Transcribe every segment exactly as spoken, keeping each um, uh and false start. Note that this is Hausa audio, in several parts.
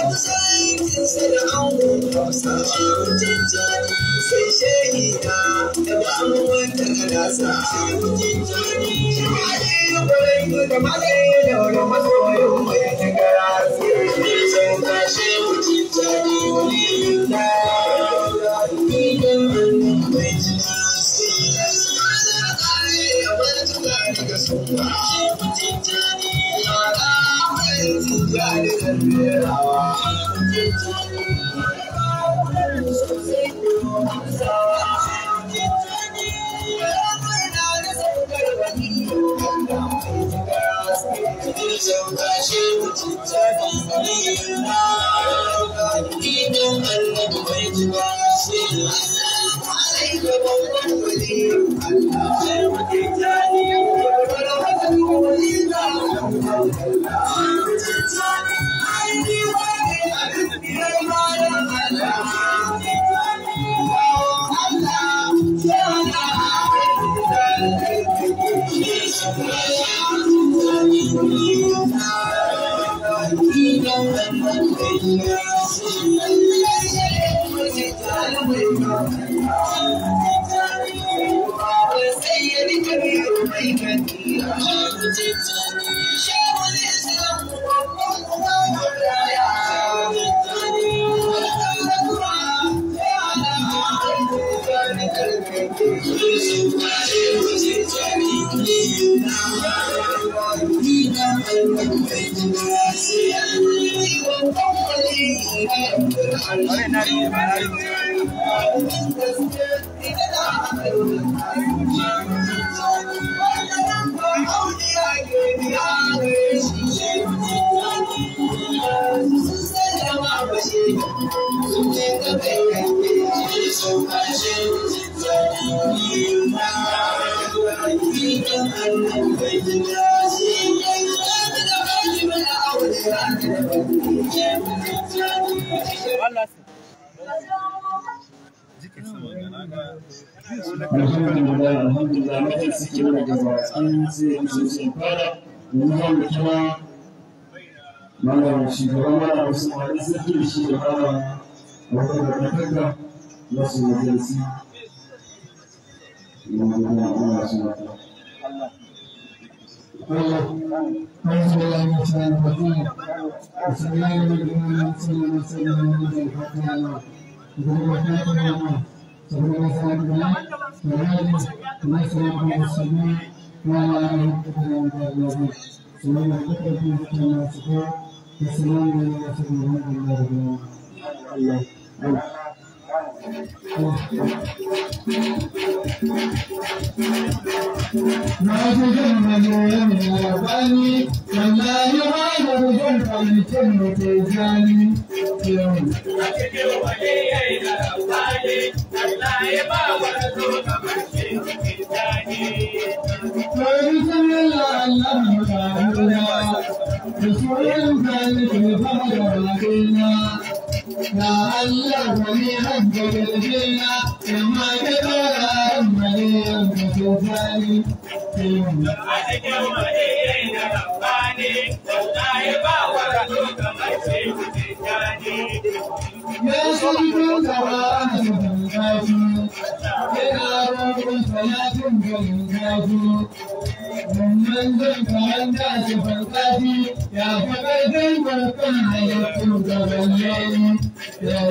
Alhamdulillah, alhamdulillah, mutum suke da gaba an sai su sun fara yanzu zan da kira malam shugaban mara wasu wani sarki da shi da fara wata da kanka wasu majalisi yanzu da Allah su mata. أعوذ بالله من الشيطان الرجيم بسم الله الرحمن الرحيم صلى الله عليه وسلم سبحان الله سبحان الله وعلى آله وصحبه وعلى آله وصحبه سبحان الله كما سبحان والسلام على رسول الله الله ما تجمع اليوم يا بني والله ما تجمع الجنة تجاني يوم ما تجمع اليوم يا بني والله ما تجمع الجنة تجاني فبسم الله الله تعالى رسول الله فهو علينا يا الله ولي حق الجنة لما كبر أمني أنت تجاني يا صديق وأنا بالكافي إلى رب صلاة بالكافي ومن ذنب أنت سفلتاتي يا فقد المكان يكون بالليل يا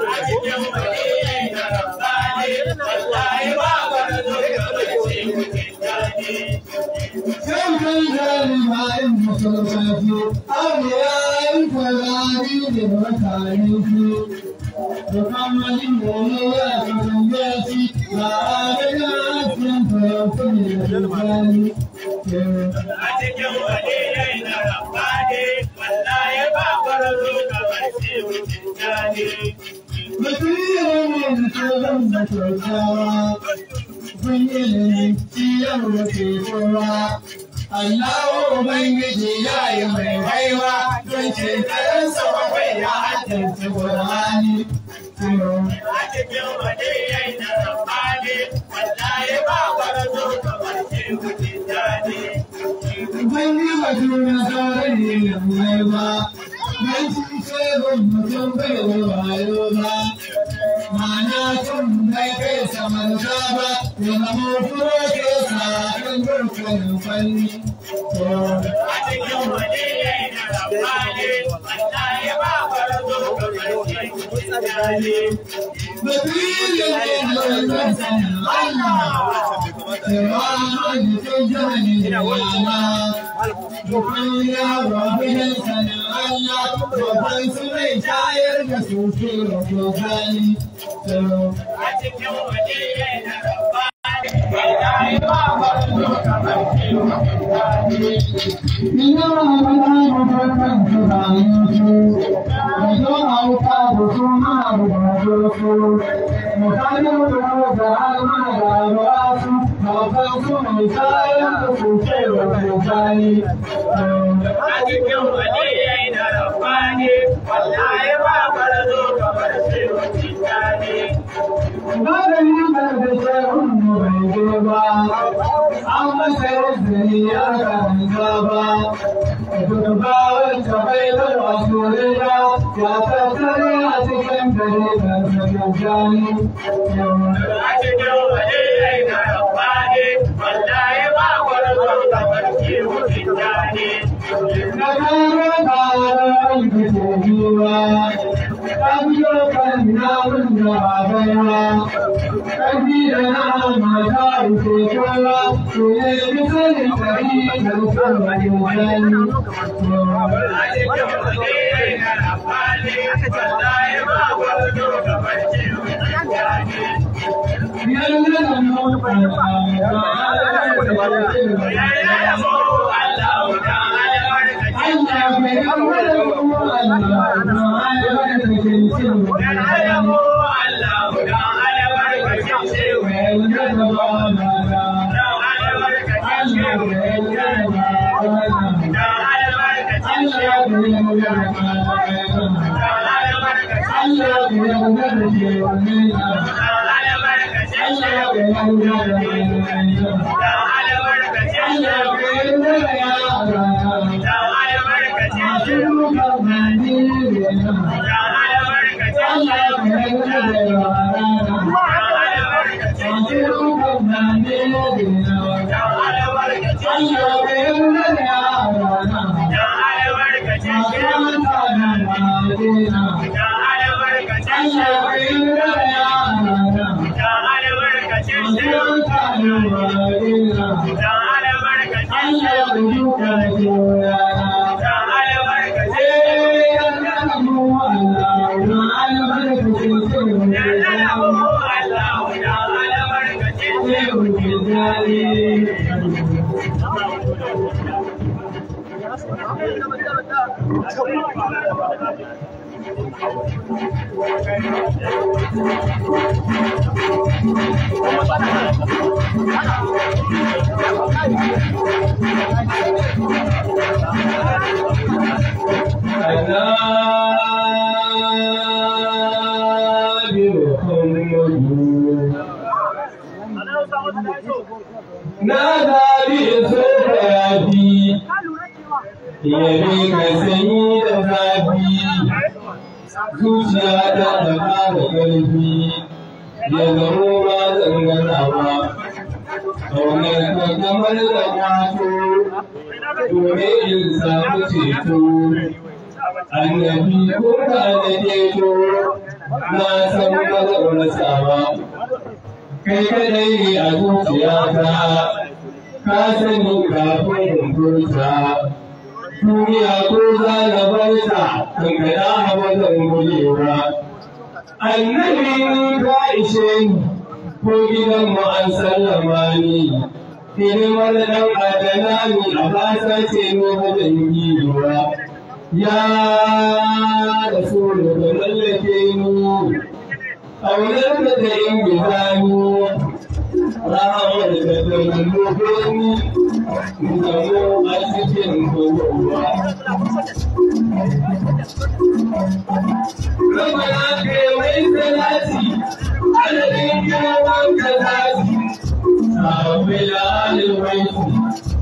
كم الجانب المصرفي أولياء الفرادي وتعريفي وكمل المولى ومجاسي وآلنا أسلم فيكون الجانب أتكم ولينا رباني والله بابر ذوك مرسي وتنجاني مثير من كلمة الجواب Ubangiji ciyar da ke kowa, Allah Ubangiji ya yi mai haiwa don shekarunsa bakwai ya haddace Qur'ani. A cikin wani yayi da Rabbani, wallahi ba gwarzo kamar shehu Tijjani. Ubangiji ba juna sauran ne da mai ba,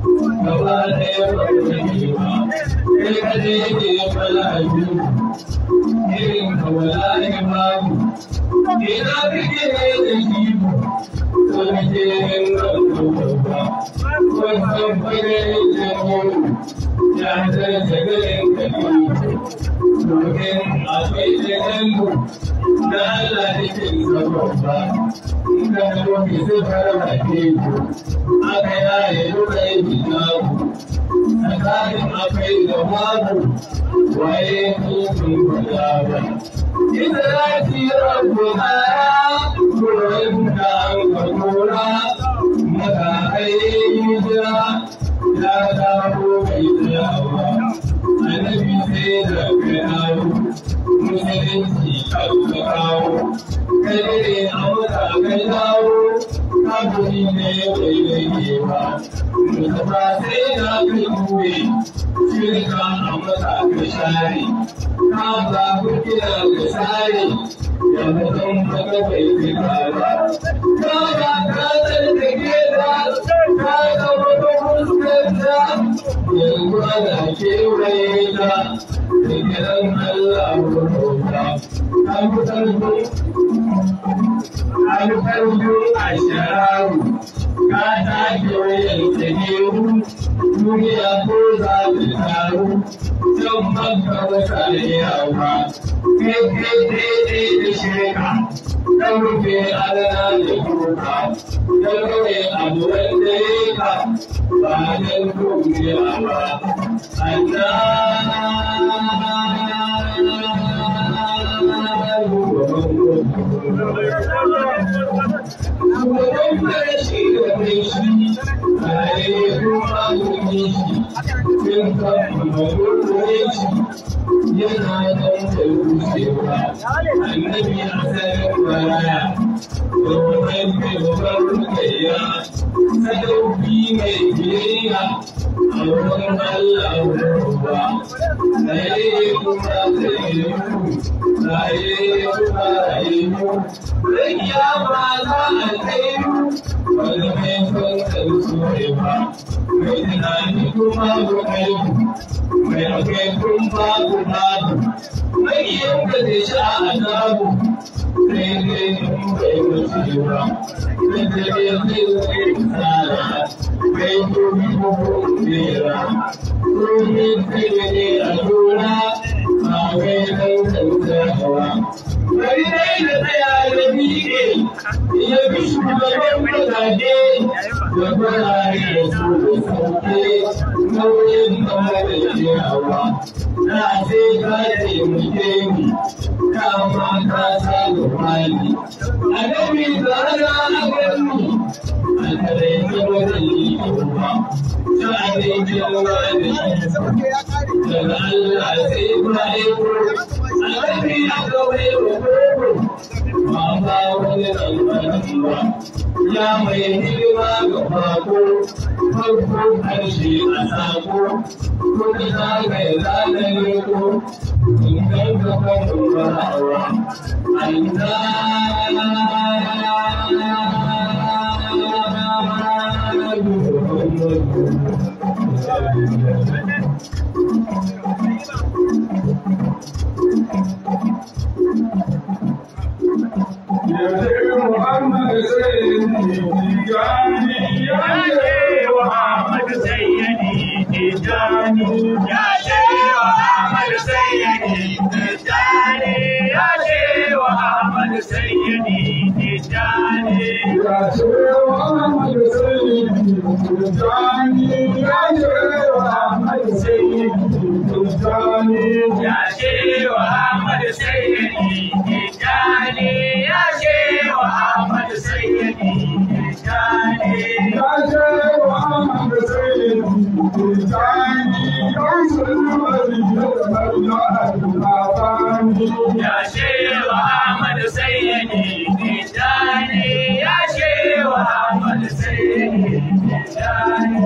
gaba ɗaya ba ku rage ba kai kaɗai ne ya fara biyu irin ka wallahi babu ina kake da kibo ko kake yin ranko ba wannan fage da mu ya zarta garin ka ne domin akwai da yanku na Allah da ke zama ba inda da wani zai fara bake ku aka yaye duka yi binaku tsakanin akwai da babu waye kufin kula ba ita ya ci rabu na kurorin da an kakura maka ayi jira ya dawo mai tsayawa annabi sai da kawo musulunci aka kawo kai ne a mata kai dawo kafiri ne bai rage ba musamma sai na kai kuwe shirka a mata ka share ka ba ku kira ka sare ya mutum baka bai fita ba ka ba ka tsarkake da ka ga wata fuskanta yanzu ana kewaye ta da kiran Allah rubuta an karbo an karbo a shararu ka take wayan tsageru duniya ko za ta taru can banka wata yawa kai kai daidai da shirka ɗan rufe alana da kuka don kawai abu wanda ya ka ba don duniya ba Shugaban farashi da mai shi a yayi kuma gumi shi sun kafa magurin shi yana ɗan da rushewa annabi a tsarin baraya domin gaban rukayya sadauki mai biyayya a wurin Allah ruwa na yayi kuma da yi na yayi kuma da yi rakiya ba za a kai wani mai son kansu ba mai tunani kuma ku kai mai akwai kun ba ku babu mai yanka da sha a nabu sai dai in bai mutu ba sai dai zai zai tsara mai tobi ko kera domin kai ne a dora a kai ɗan kansawa bari dai da tsaya da miƙe ya bi shugaban mazaje da barare da su da sauke nauyin kama da yawa na sai ka taimake ni kama ka sa da mali annabi tsara a gani a kare ta wajen likiwa ta abinci ruwa da shi daga Allah sai ka aiko annabi ya kawai wa ba ba wani albarki ba ya mai hidima ga bako farko harshe a sako kuma za ka yi zagaye ko in ganka kwanin barawa Muhammad Sayyidi Tijani ya ce Muhammad Sayyidi Tijani ya ce Muhammad Sayyidi Tijani ya ce Muhammad Sayyidi Tijani ya ce Muhammad Sayyidi Tijani ya ce Muhammad Sayyidi Tijani ya ce Muhammad Sayyidi Tijani ya ce Muhammad Sayyidi Tijani ya ce Muhammad Sayyidi Tijani ya ce Muhammad Sayyidi Tijani ya ce Muhammad Sayyidi Tijani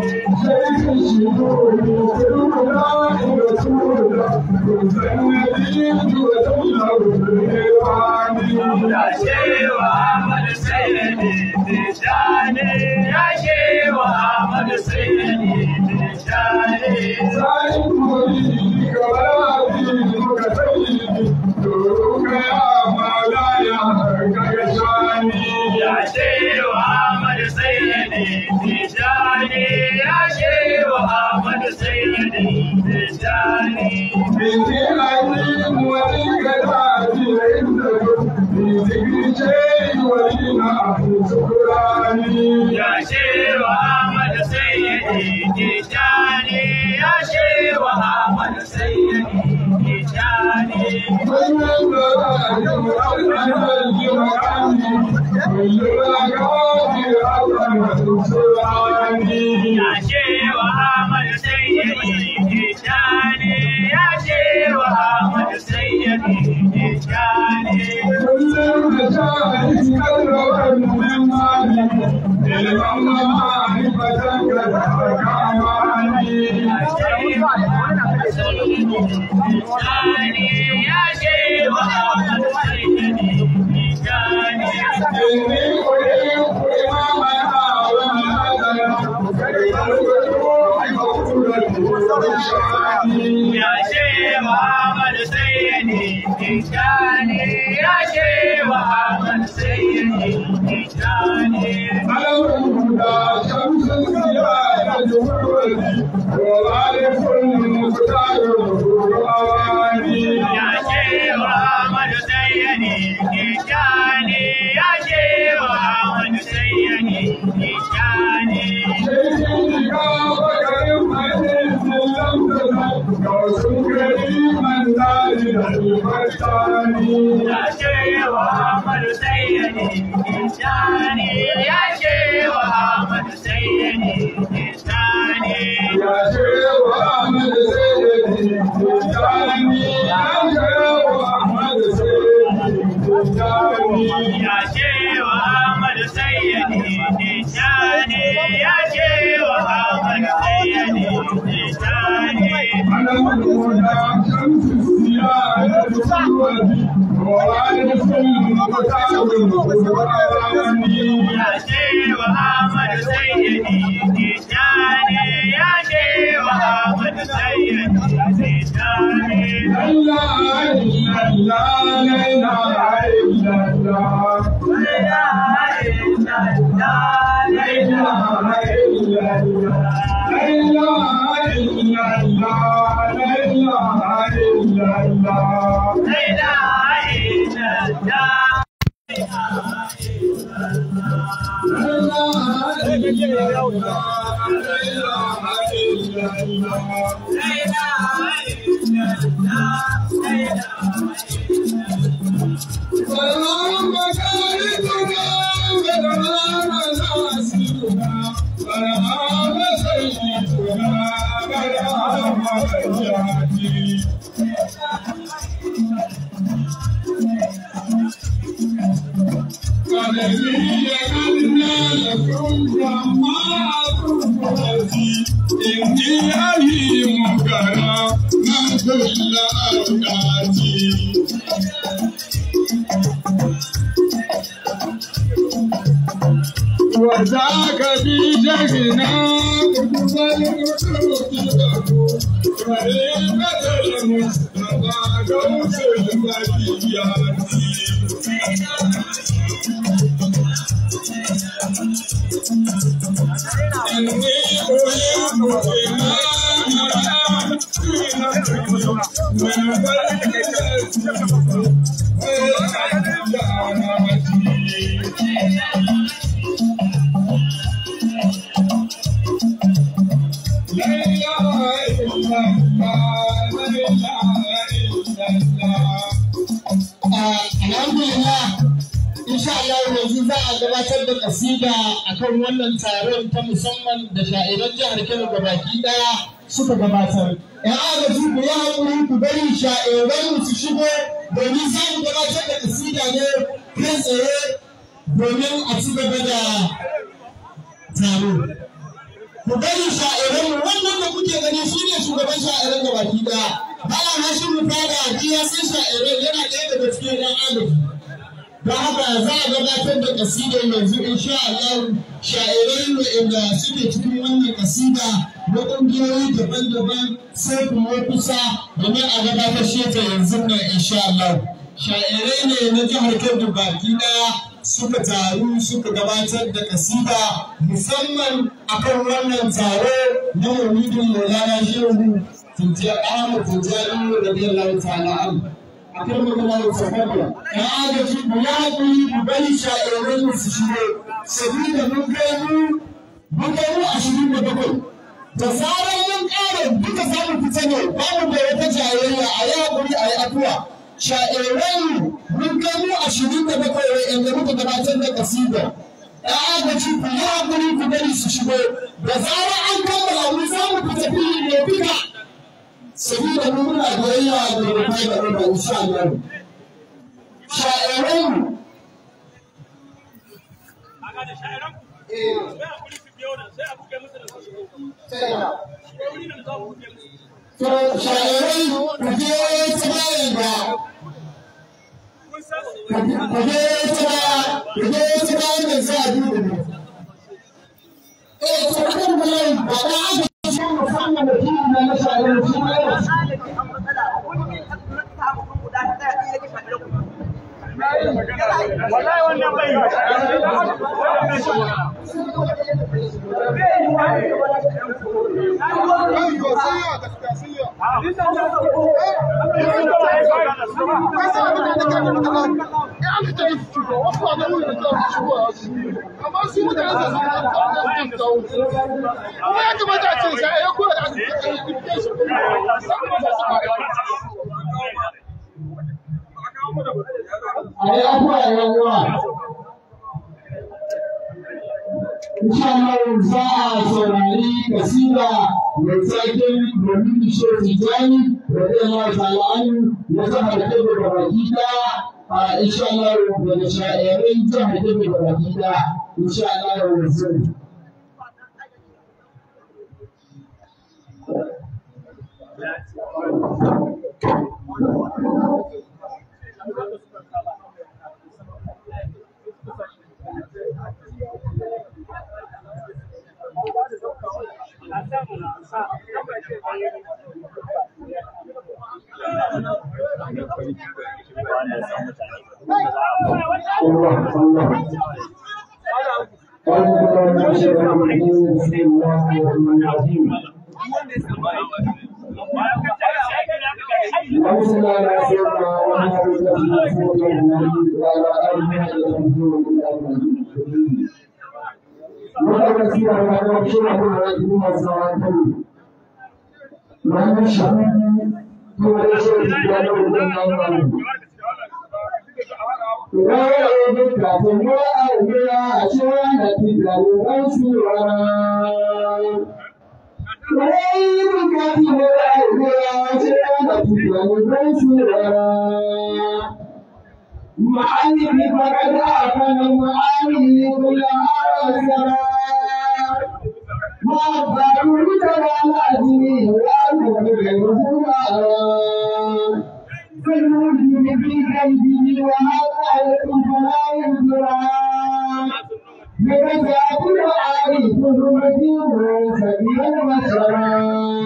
ya ce Muhammad Sayyidi Tijani ya ce Muhammad Sayyidi shewa Ahmad Sayyidi Tijani, ya shewa Ahmad Sayyidi Tijani. Ya shewa Ahmad Sayyidi Tijani, ya shewa Ahmad Sayyidi Tijani. Ya shewa Ahmad Sayyidi Tijani, ya shewa Ahmad Sayyidi Tijani. Ya shewa Ahmad Sayyidi Tijani, ya shewa Ahmad Sayyidi Tijani. Ya shewa Ahmad Sayyidi Tijani, ya shewa Ahmad Sayyidi Tijani. Ya shewa Ahmad Sayyidi Tijani, ya shewa Ahmad Sayyidi Tijani. Ya shewa Ahmad Sayyidi Tijani, ya shewa Ahmad Sayyidi Tijani. La ilaha illallah, la ilaha illallah, La ilaha illallah, la ilaha illallah, la ilaha illallah, la ilaha illallah. La ilaha illallah. وذاك بجهنا قبل وريبة المصطفى دوس البريات أني أحب Alhamdulillah, insha Allah yanzu za a gabatar da kasida akan wannan taron ta musamman da sha'iran jihar Kano gabaki daya suka gabatar. ‘Yan agaji ku yi haƙuri ku bari sha'iran su shigo domin za mu gabatar da kasida ne kai tsaye domin a ci gaba da taro. Ku bari sha'iran mu wannan da kuke gani shi ne shugaban sha'iran gabaki daya. Bala Hashim Fada ya san sha'iran yana ɗaya daga cikin ‘yan agaji. Don haka za a gabatar da kasidar yanzu insha Allah sha'irai inda suke cikin wannan kasida na ƙungiyoyi daban-daban sai kuma kusa domin a gabatar shi ta yanzu nan insha Allah. Sha'irai ne na jihar Kebbi baki ɗaya suka taru suka gabatar da kasida musamman akan wannan taro na Maulidin Maulana Shehu Ahmad Tijjani radiyallahu ta'ala anhu. akan magana da sahabba ya agaji mu ya haƙuri mu bari sha'irin mu su shigo sabida mun kai mu mun kai mu ashirin da bakwai da zarar mun ƙara duka za mu fita ne babu da wata jayayya a yi haƙuri a yi afuwa sha'irai mun kai mu ashirin da bakwai wa'anda muka gabatar da kasida ya agaci ku yi hakuri ku bari su shigo da zarar an kammala mu za mu fita fili ne duka sabida mu muna biyayya da rubutai da rubuta insha Allah sha'irai to sha'irai ku je tsayin da ku je tsayin ku je tsayin da za a duba ne eh to kan bayan ba da aka shi musamman da shi na na sha'irai shi ne wallahi wannan bai Ai abuwa yawa insha Allah za a saurari kasida mai tsakin domin Shehu Tijjani radiyallahu ta'ala anhu na jihar Kebbi da baki daya a insha Allah daga sha'irai jihar Kebbi da baki daya insha Allah yanzu معلم فقد أعفن المعالي كلها والسماء ما أفضل بتلالاتي وأنت بالرسول فالوجود في قلبي وهذا يكون فلا ينفرا بمساك العارف المدين سبيل المسرى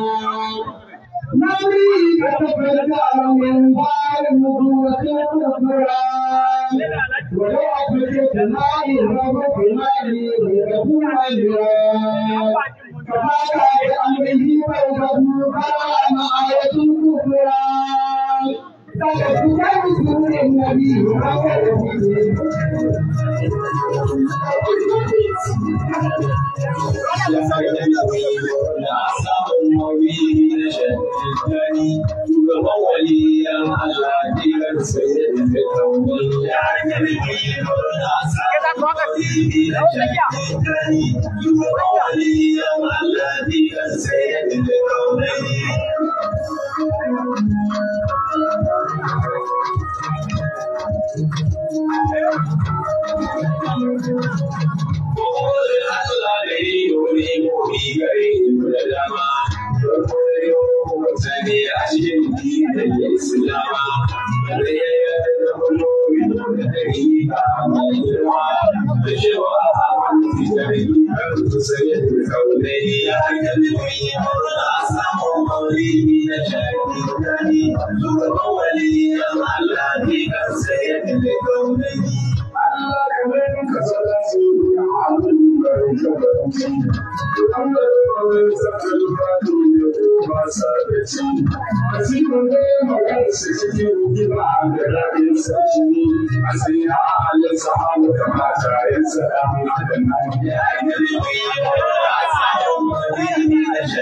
نبي تتفكر من دار النبوة الكبرى ولو أتيت مالي ربك مالي ليكون أجرا فما كان أمره فوقه فلا آية كفرا فكتب بسم النبي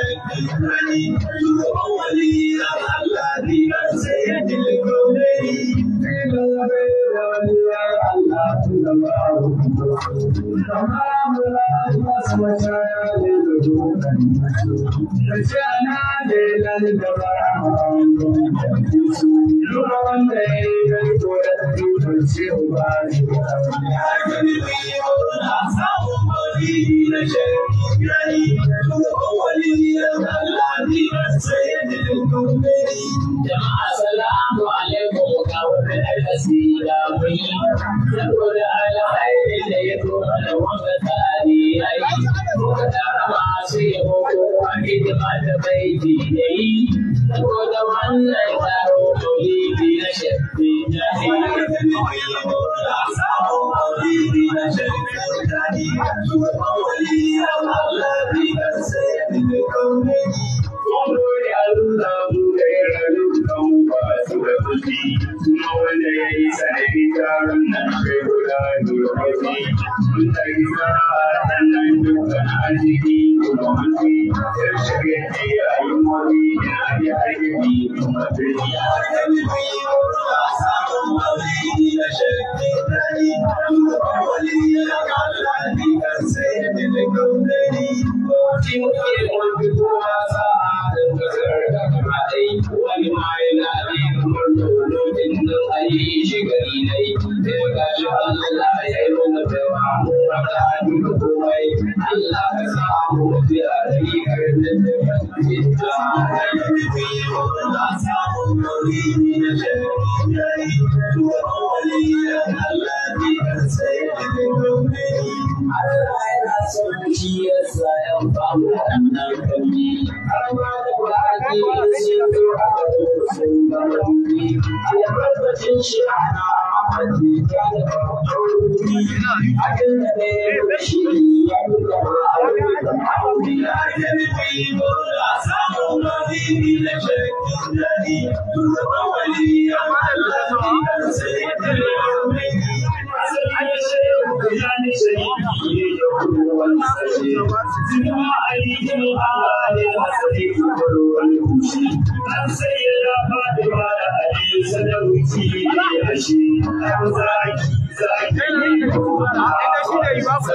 Thank you. Jama'a salamu alaikum ga wani alƙasida mai saboda alhairi da ya zo mana wanga tsari ya yi muka tara masu yabo ko a hidima da baiti da yi saboda wannan taro maulidi na shafi wanda ya yi sanadi taron nan kai guda durkoki mun tari sana'a sannan dukkan arziki kuma mutu yar shirya ne a yi mori da abi hargitsi kuma birni a kalmi a samun mawai da shirki tari kuma wani yana kalla ni kan sai da da kaunari wani muke wani kowa sa'a da kasar da kuma aiki wani ma yana ne kamar lokacin da ayi shi gari na yi da ya gashi Allah ya yi wani baiwa mu raka hannu da komai Allah ka samu mafi a rai karin da ya fi ta Allah samu mafi na shari'a ya yi tuwa wani yan Allah ne ka sai da ya gome Allah yana son shi ya sa ya famu wannan kalli har ma da baki shi ko a sun ba wani albarkacin shi ana amfani da ɗauri a kan da ya shi ya duka ma'auri a kan mai bola samun mafi na shakin dadi tuba wani ya mallafi kan sai da mai asali shehu ya ni shari'i ne ya kuma wani sashe zima a yi yin hali asali kuma wani kushi an sai ya faɗi ma da ali sadauki ya shi an zaki zaki ne kuma na shi da yi ba ku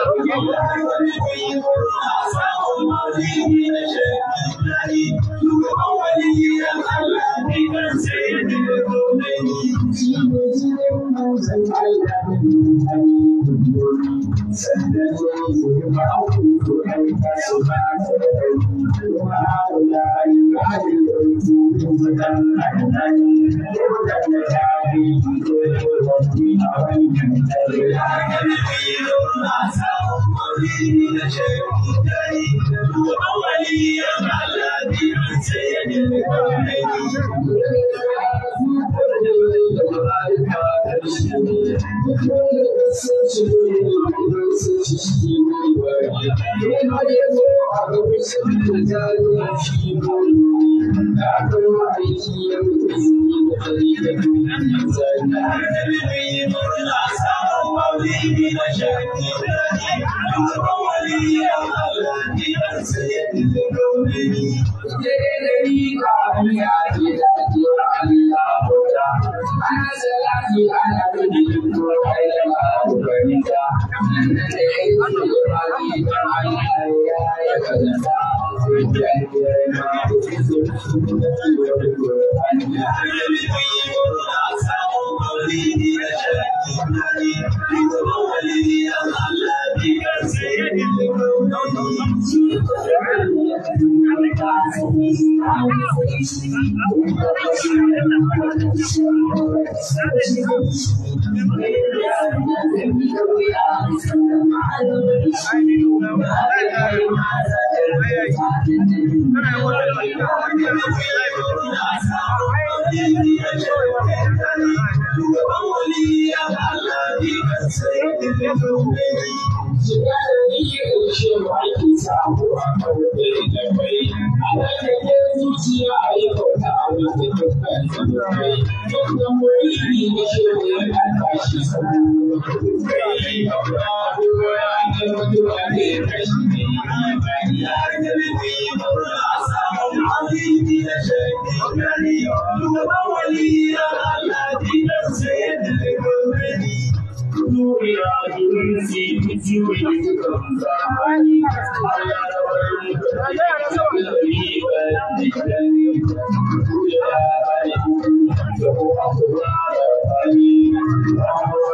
Thank you.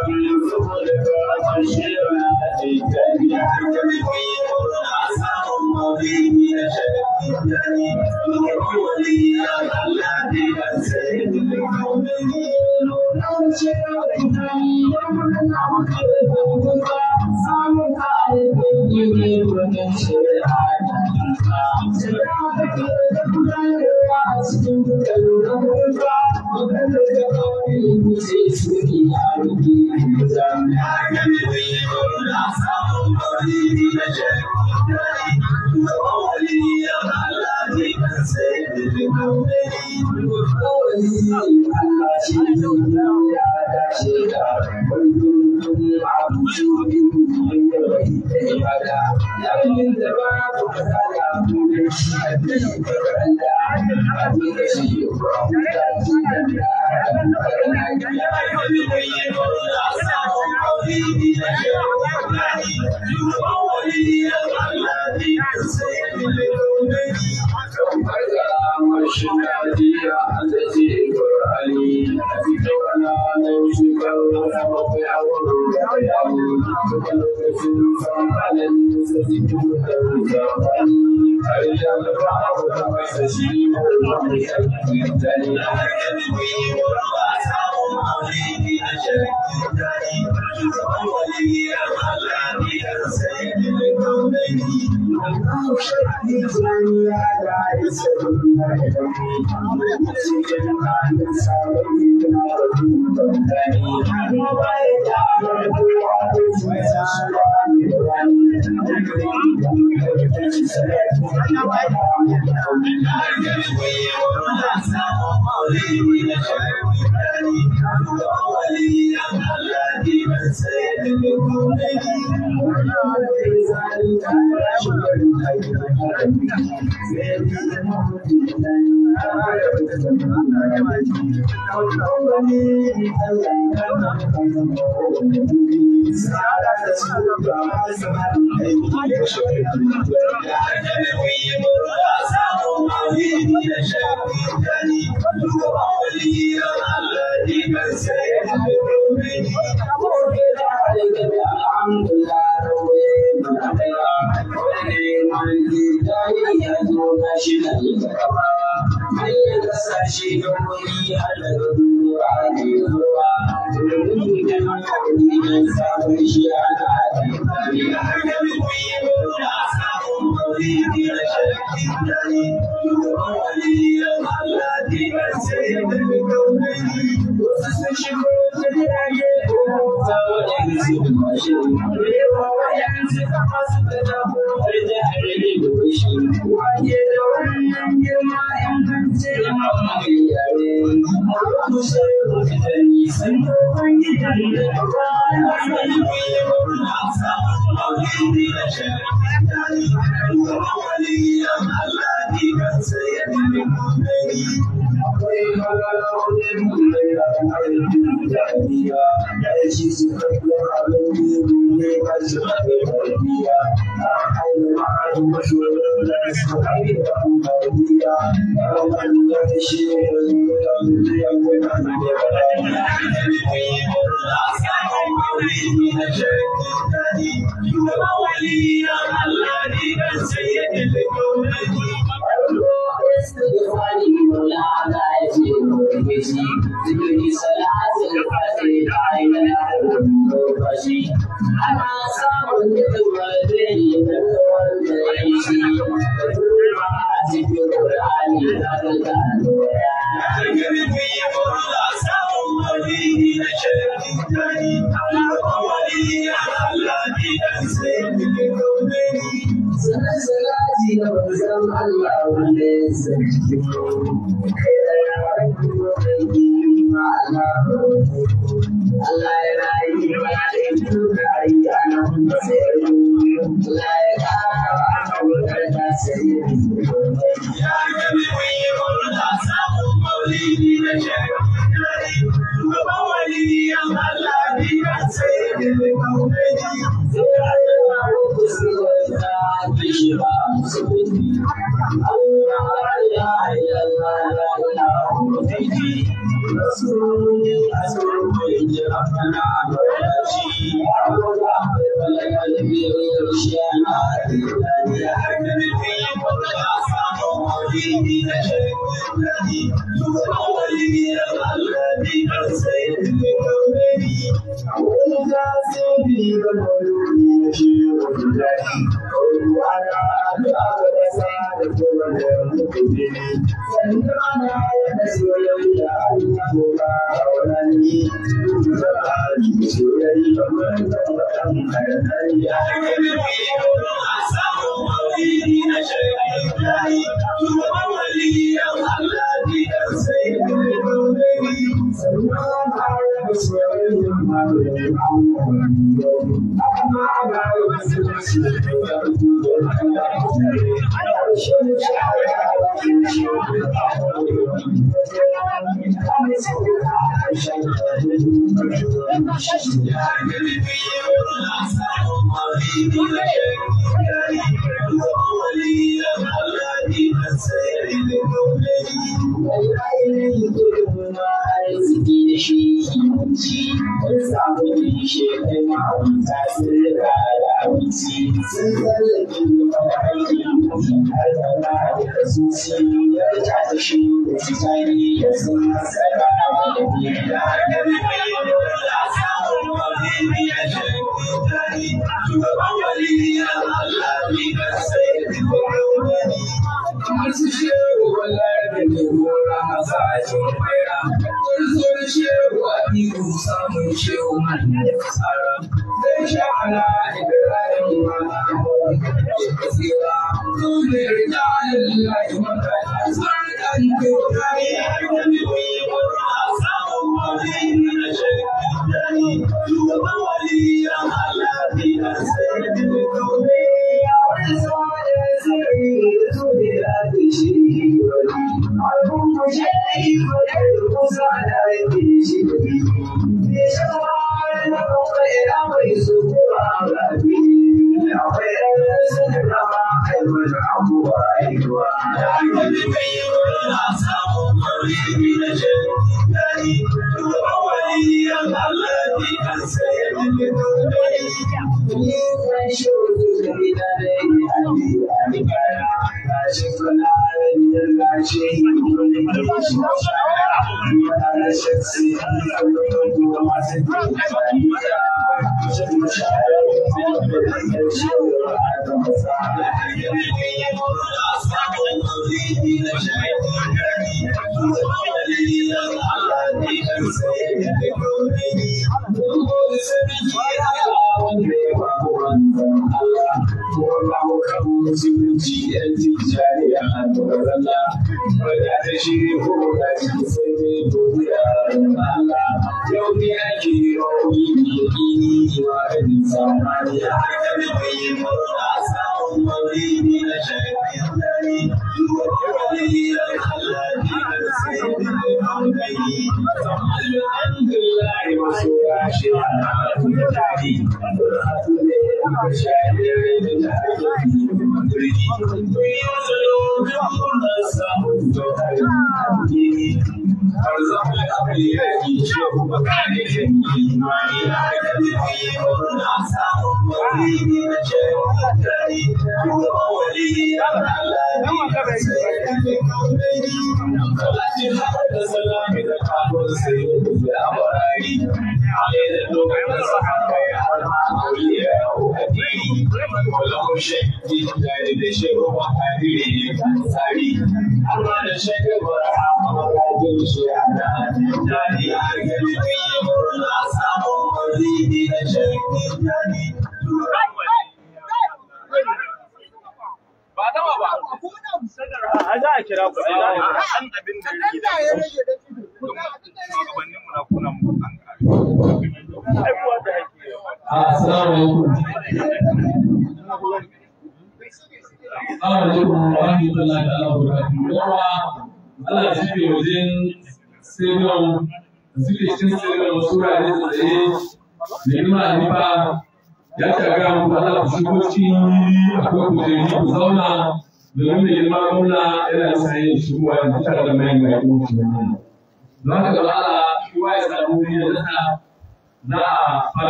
Thank you.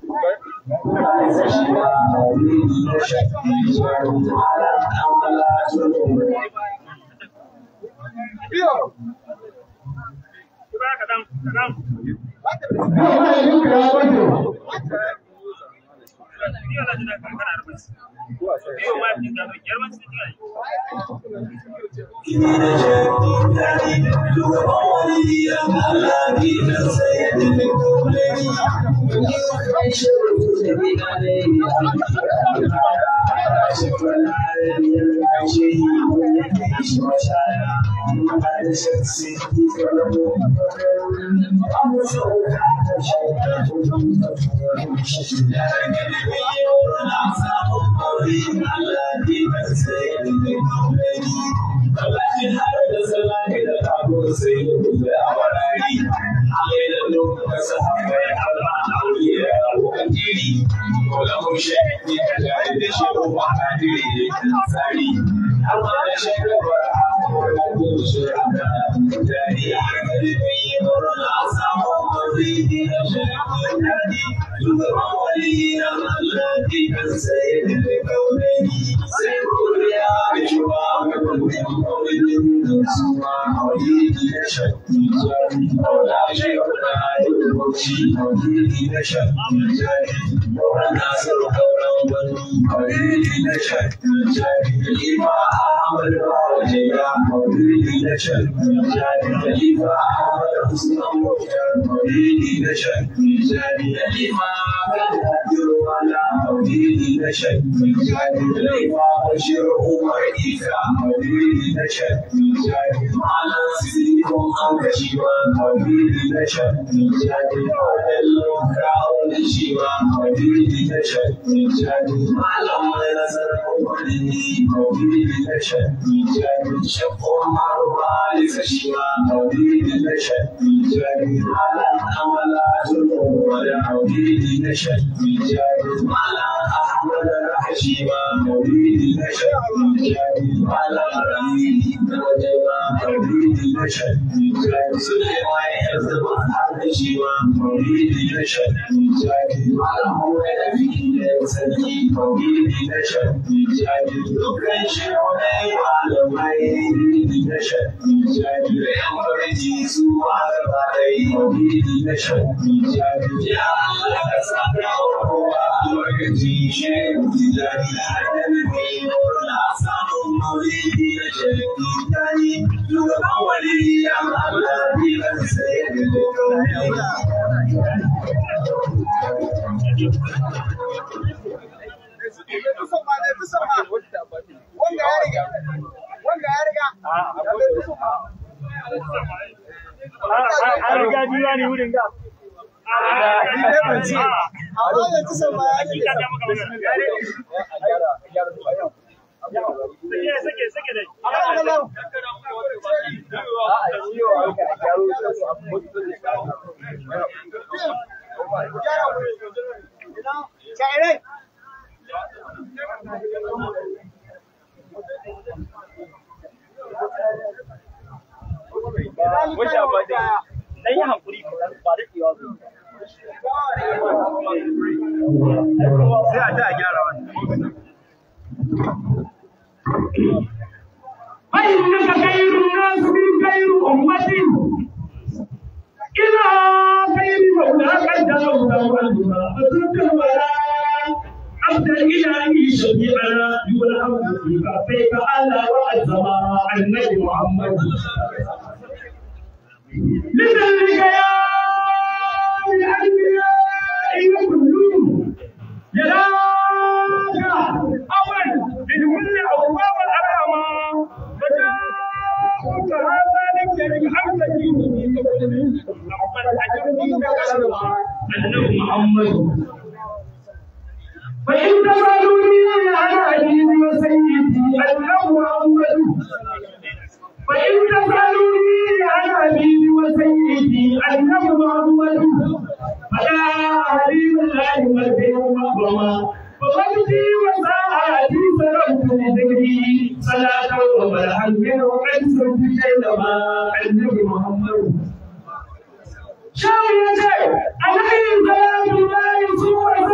Shall we say, I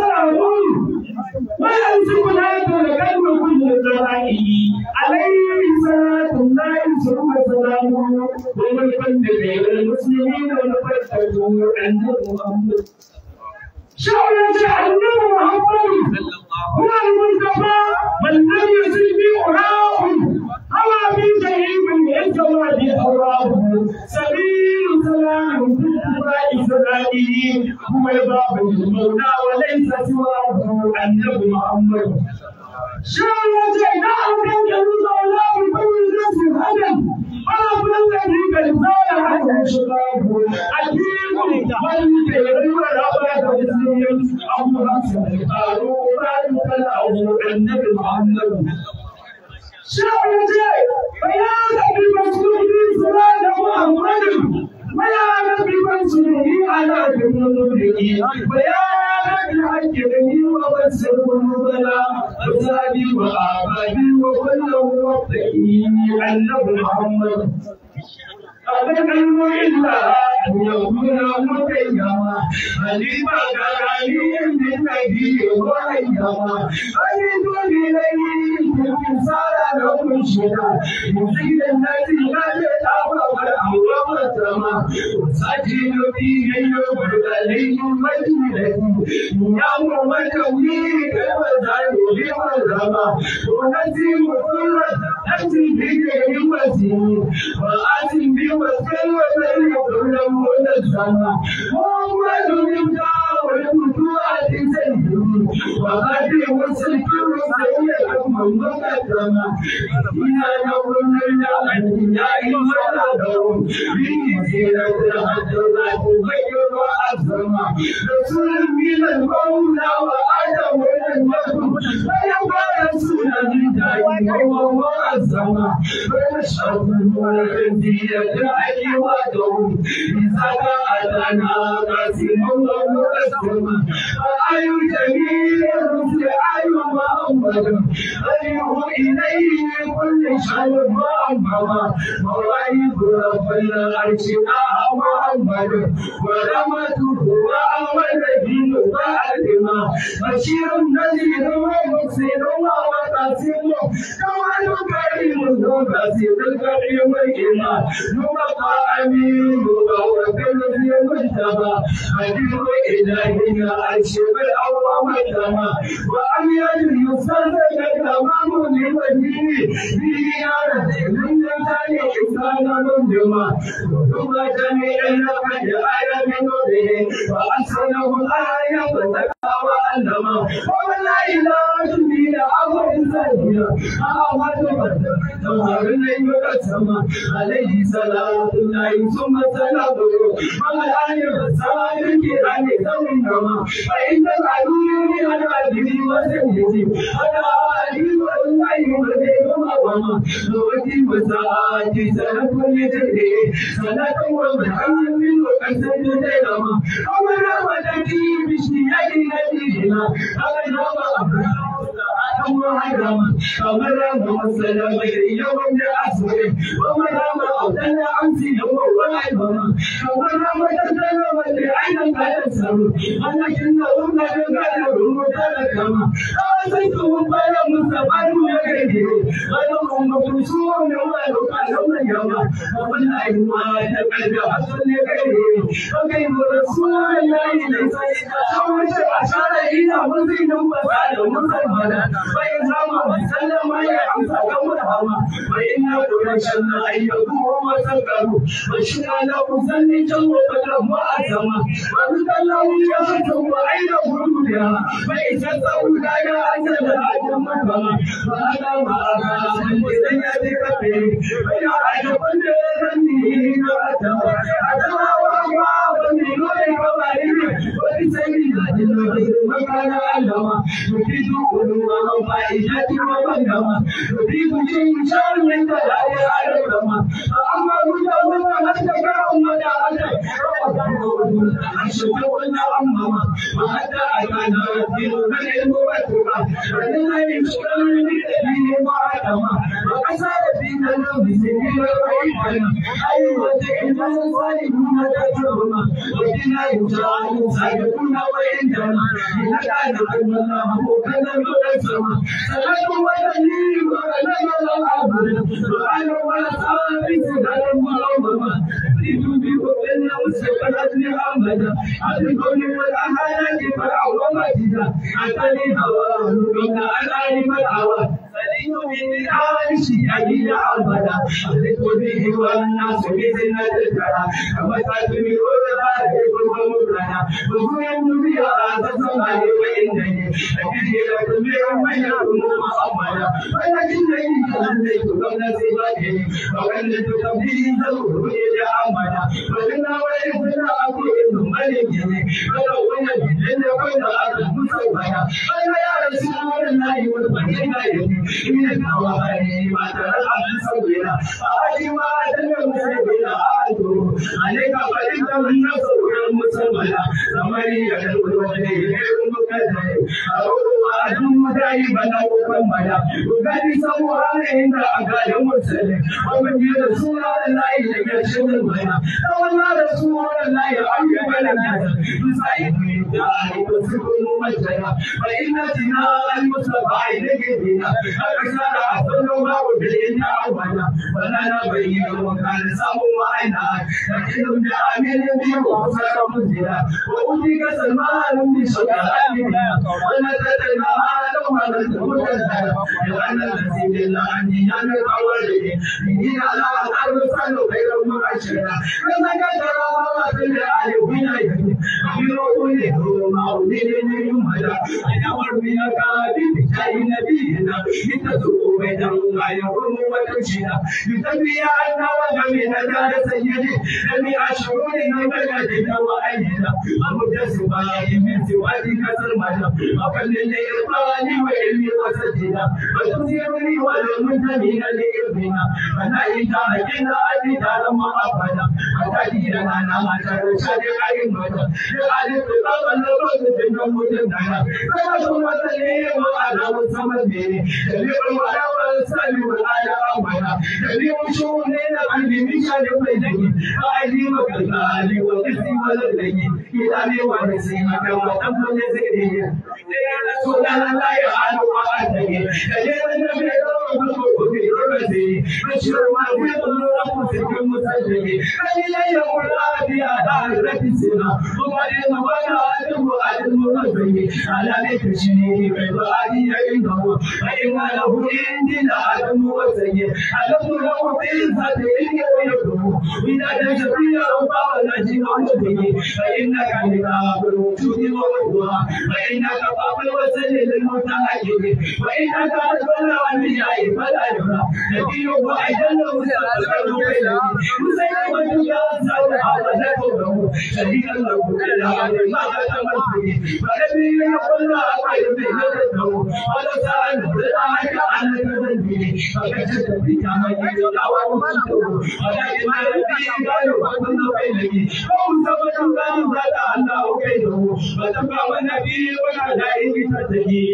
والبندقين المسلمين والفتحوا عند محمد شعر جهنم محمد هو المصطفى من لم يزل بأراه هوى في جهيم الجواد أراه سبيل سلام في اتباع سلامه هو باب المولى وليس سواه النبي محمد شعر جهنم المولى بكل نفس هدم أنا الذي قد زال عنه شبابه الدين والدين والأبد والسلم أبو حسن قالوا بعد فلاه النبي محمد شعر فيا نبي مسلوب صلاة محمد ويا نبي مسلوب على جنوده ويا نبي حجبه وبسر البلاء وزادي وآبادي وكل وقته النبي محمد أبدا إلا أن يكون متيما أليما كراني من نبي وأيما أريد إليه من صار له شيئا يزيد الذي لا يتعوى والأمر والسماء وسجل فيه يوم عليه مجنته يوم مجويه وزاد لمرما ونسيم كل نفس بغير وسيم وأتم بوسل وسل كل منسما محمد يبدأ والفتوات سيده وقد وسل كل سيد من مقدما إنا نقول للأنبياء ولدهم بسيرة الحجرات غير وأسما رسول من المولى وآدم ولم فيبقى رسول من دائم وهو أسما ونشهد والخزية أيواتهم إذا أتانا قاسم الله أسما فأي جميع الرسل أي محمد أيه إليه كل شيء محمد مواهب رب العرش محمد ورحمته وأول دين وأدمى بشير نذير ومبصر وقاسم كمال كريم وبصير الكريم الإمام نبقى أمين ووكل في المجتمع أدعو إلهنا أشهد الأوام الدمى وأمين يصدق الأمام لوجهه به يرد من ذلك إنسان منجما ثم جميع لقد آية من نوره وأحسنه الآية وزكى وألما ومن لا إله إلا أمر سيدنا أحمد ظهر الليل والسماء عليه صلاة الله ثم سلامه وعلى آله وصحبه الكرام ثم فإن العلي على عبده وسيده على آله والله والبيت وما نوتي وساعاتي سنة لجده سنة ومحمد وكسر دينما أمر ودتي بشيئة نبينا أمر وأمر أمر وسلم يوم أسره ومن أوتنا أمسي يوم وعيبنا ومن وتسلم لعين فيسر ولكنهم لا يقدرون تركما أعطيتهم بين مستقر يكره ولهم مبسوط ولقلهم يوما ومن أيما يقعد حسن يكره وكيف رسول الله ليس يتشوش أشار إلى مسلم وسال مسلمنا وإذا ما سلم يعمس يومها وإن قريشا أن يكونوا وسكروا وشنا له سنجا وقدرهم وأسما ومثل له يفتح وأين خلودها فإذا سودا يا أجل أجل مرحبا وأنا ما أرى من سيدك به ويا عجبا لذنبه وأتما أتما وأما ومن غير وبارك ولسيد الغير وكان علما يفيد قلوبهم فائدة وبينما يفيد شيء شر من دلائل عليهما فأما هدى وأتبعهم ودعته أشهد أن أمما وحتى أتانا الدين بالعلم والتقى فلله يشكر بالدين وعدما وكسر الدين له بسبيل وعيدنا أيوة إنهم الظالمون تكرهما ودنا يجعل سابقون وعندنا إنك أن الله مكنا مقسما سلام وتسليم ولم الله أبدا وأنا وأصحابي سلام وأمما محمد على الكون والأحاديث فالعظمتنا أتني هواه من الآل والهوى فليت به عائش أجل عبدا أهلت به والناس بزنة الكرى كما تدمر الغالب ومبلنا وزين بها تسمع وإنني أجري لكم من يكون محمدا ولكنني تهنيت قبل صفاته وولدت تبديل ظهور إلى عمدا وإنا وإذنا أقول ملكه ولو ولد لن يكون أبدا مسودا أنا يا رسول الله والمدينة من النوائي ما ترى العبد سوينا فأجي ما أتنم سبيلا أعلم عليك فإنت من نصر المسلمين زمري يدل وجهي المكذب أقول وأدم دائما وكملا وقد سوى عند أقال مرسل ومن رسول الله يشهد المنى وما رسول الله يعلم لنا يسعدني داعي وسكن مجدا فإن سناء المصطفى إليك بنا أكثر أفضل ما وبلينا أولا ولا نبين وكان سامو معنا لكن بأمين بي وحسن منزلا وأوتيك سلمان بشكاء بنا ونتدنا آدم ونتمتنا لأن الذي بالله عني أنا قولي من على الأرض صلوا غير معشرة كما ترى ما في الآل بنا يدي بروحه معولين يمهلا أنا مرمي كاذب جاي نبينا لتسوق بينهم غيرهم وتمشينا يتبي عنا وجمينا دار سيدي لم يشعرون بمجدنا وأيدنا ومجسبا من سواتك سرمدا وكل الإرفان وإلمي وسجنا وتزيرني والمنتمين لإرضنا فنأيت أجنا أجنا لما أبدا وتجينا نما ترشد عيننا لألف طبعا لقد جنة مجدنا فنشر وسليم وأنا مصمدين تبيع ولا والسلم على أمنا تبيع شؤوننا عندي مشان بينك أعلي وكالغالي وقسي ولدني إلهي ونسيما كما تفضل زيدي يا رسول الله يعلم وأتي كلمة النبي في ربتي بشر ما في قلوبكم في المسجد فإلى يوم الآتي أدار سنا وقال وأنا أدم أدم ربي على نفسي بعبادي عنده فإن له عندنا أدم وسيء أدم له بالذات إلي ويكره إذا تجري ربما نجم به فإنك لباب الوجود والرضا وإنك باب الوسل للمتأكد وإنك أجمل الأنبياء فلا يرى نبي وأجل مستقبل بينه مسلمة كأنسان على نفسه شهيدا له كلا ما تمسه فنبي يقول لا خير من نفسه ولا سأل رأيك عن ذنبه فكشف بك من يدعو ومسته ولكن الذي قال وكل بينه فمسبت كان ذات الله كيده فتبع النبي والعدائم تتقي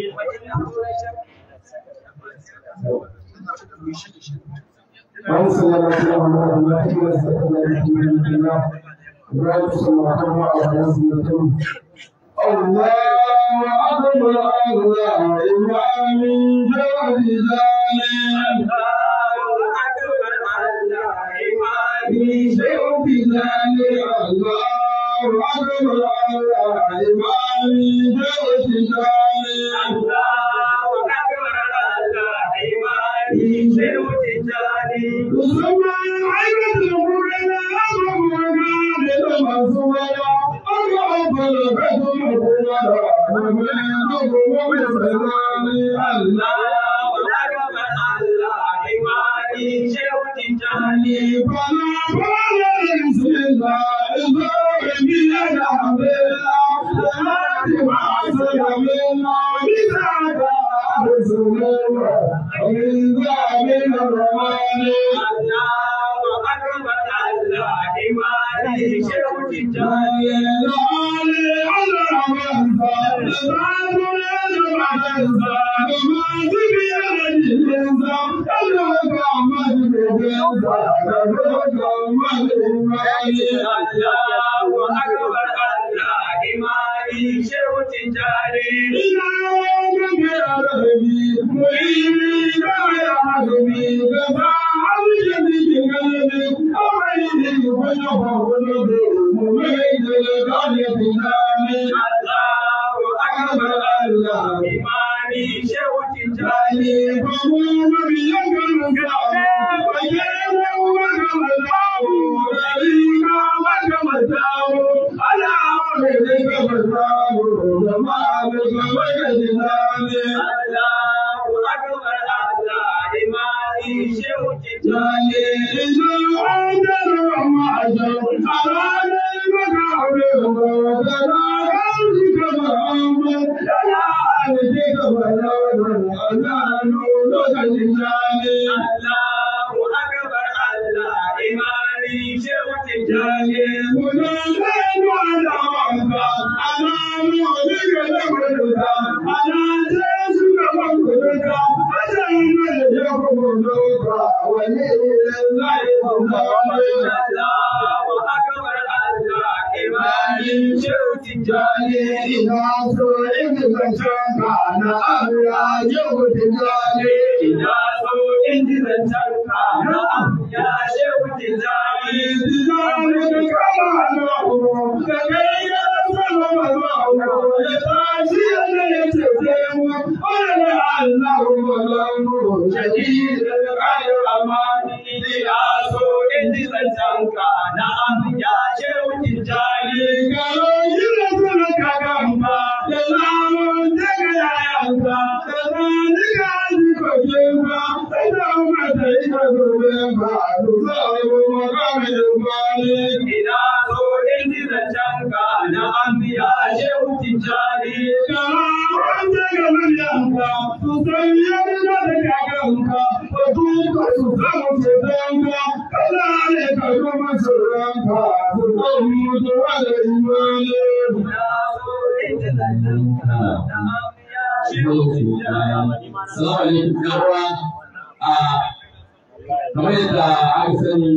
اللهم صل على سيدنا محمد وعلى اله الله وبارك صلى الله على سيدنا الله أكبر الله إمام جواد الله أكبر الله إمام جواد الله الله أكبر الله إمام جواد الله الله أكبر الله إمام جواد الله ثم عبد المولى أمر المسؤول Thank you. kamar yadda aka sani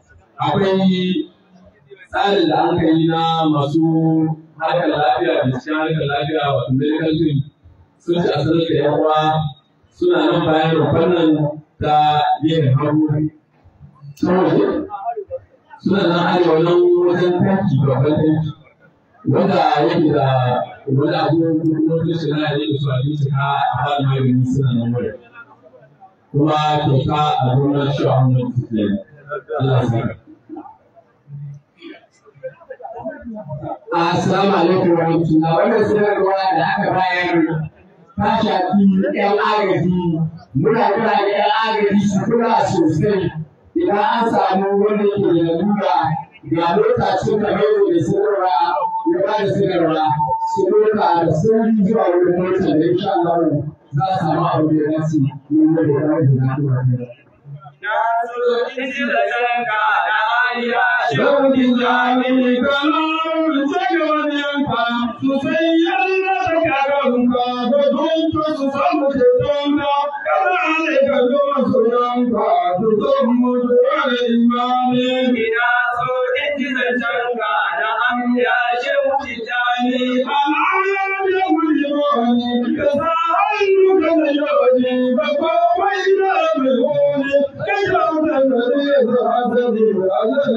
akwai tsarin da aka yi na masu harkar lafiya da cikin harkar lafiya wato medical team sun ci asarar da yan uwa suna nan bayan rufar nan ta yin hagu suna nan arewa nan wajen tanki babban tanki wanda yake da wani abu wani shirya ne da su abinci ka a fara magani suna nan wurin kuma kyauta a ruwan shi a hannun tuntun Allah ya Assalamu alaikum wa rahmatullah. Wannan sanarwa da aka bayar ta shafi ‘yan agaji. Muna kira da ‘yan agaji su kula sosai idan an samu wanda yake da lalura ga lokacin da mai da sanarwa ya ba da sanarwa su doka da sauri zuwa wurin mota da insha Allah za a samu abu da ya dace mun da ya dace da lafiya. Shaukin jami'i kalon cikin yanka su sai yalla da karanka da tuntu su samu ke tonka kada ne ka zo su yanka su samu mutuwa da imani. Ina so in ji zancenka da an ya shauki jami'i al'adar da wuri wani ka sa hannu ka da yaji ba komai da mai wani ka kyauta da ne da hasari da